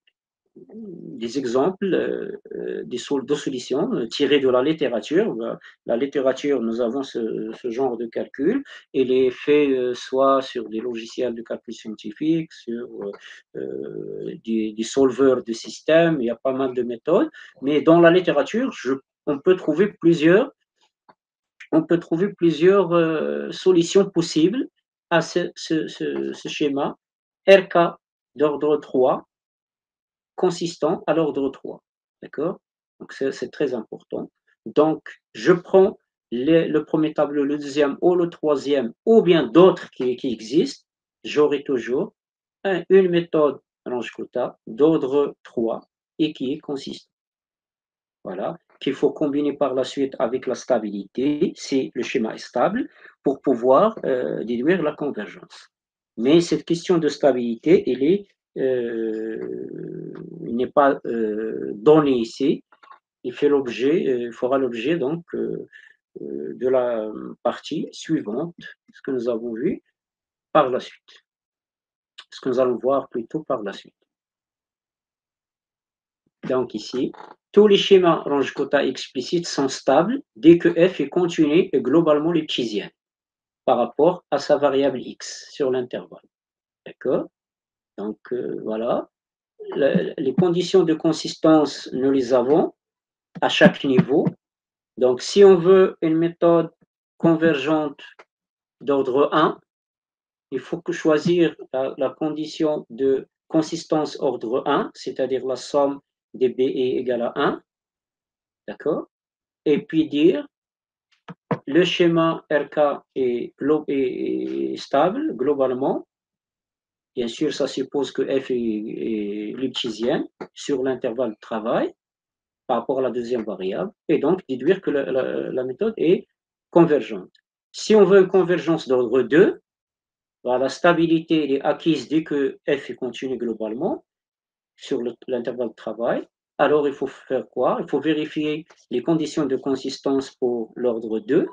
des exemples euh, des de solutions euh, tirées de la littérature. La littérature, nous avons ce, ce genre de calcul. Il est fait euh, soit sur des logiciels de calcul scientifique, sur euh, des, des solveurs de systèmes. Il y a pas mal de méthodes. Mais dans la littérature, je, on peut trouver plusieurs, on peut trouver plusieurs euh, solutions possibles à ce, ce, ce, ce schéma R K d'ordre trois consistant à l'ordre trois. D'accord? Donc, c'est très important. Donc, je prends les, le premier tableau, le deuxième ou le troisième, ou bien d'autres qui, qui existent. J'aurai toujours un, une méthode Runge-Kutta d'ordre trois et qui est consistant. Voilà, qu'il faut combiner par la suite avec la stabilité, si le schéma est stable, pour pouvoir euh, déduire la convergence. Mais cette question de stabilité, elle est euh, n'est pas euh, donné ici. Il fait l'objet, euh, fera l'objet donc euh, de la partie suivante, ce que nous avons vu par la suite, ce que nous allons voir plutôt par la suite. donc ici, tous les schémas range-quota explicites sont stables dès que f est continu et globalement lipschizien par rapport à sa variable x sur l'intervalle. D'accord? Donc euh, voilà. Le, les conditions de consistance, nous les avons à chaque niveau. Donc si on veut une méthode convergente d'ordre un, il faut que choisir la, la condition de consistance ordre un, c'est-à-dire la somme des B E égale à un, d'accord? Et puis dire le schéma R K est, est stable globalement. Bien sûr, ça suppose que F est, est lipschizien sur l'intervalle de travail par rapport à la deuxième variable, et donc déduire que la, la, la méthode est convergente. Si on veut une convergence d'ordre deux, bah, la stabilité est acquise dès que F est continu globalement sur l'intervalle de travail. Alors, il faut faire quoi? Il faut vérifier les conditions de consistance pour l'ordre deux.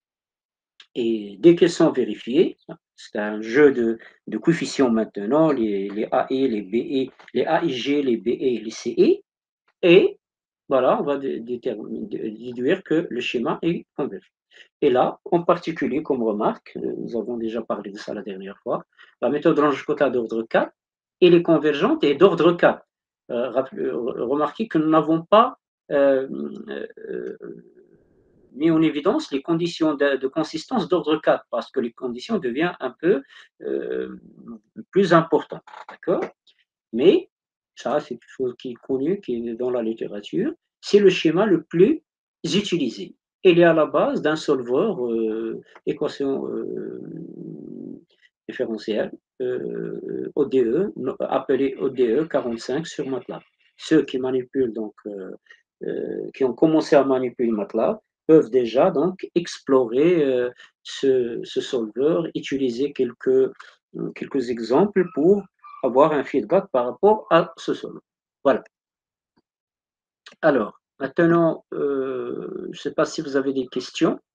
Et dès qu'elles sont vérifiées, c'est un jeu de, de coefficients maintenant, les, les A E, les B E, les A I G, les B E, les C E. Et voilà, on va déduire que le schéma est convergent. Et là, en particulier, comme remarque, nous avons déjà parlé de ça la dernière fois, la méthode range-quota d'ordre quatre, elle est convergente et d'ordre quatre. Euh, remarquez que nous n'avons pas euh, euh, mis en évidence les conditions de, de consistance d'ordre quatre, parce que les conditions deviennent un peu euh, plus importantes. D'accord? Mais ça, c'est quelque chose qui est connu, qui est dans la littérature. C'est le schéma le plus utilisé. Il est à la base d'un solveur euh, équation euh, différentielle euh, O D E, appelé O D E quarante-cinq sur MATLAB. Ceux qui manipulent donc, euh, euh, qui ont commencé à manipuler MATLAB peuvent déjà donc explorer euh, ce, ce solveur, utiliser quelques, quelques exemples pour avoir un feedback par rapport à ce solveur. Voilà. Alors, maintenant, euh, je ne sais pas si vous avez des questions.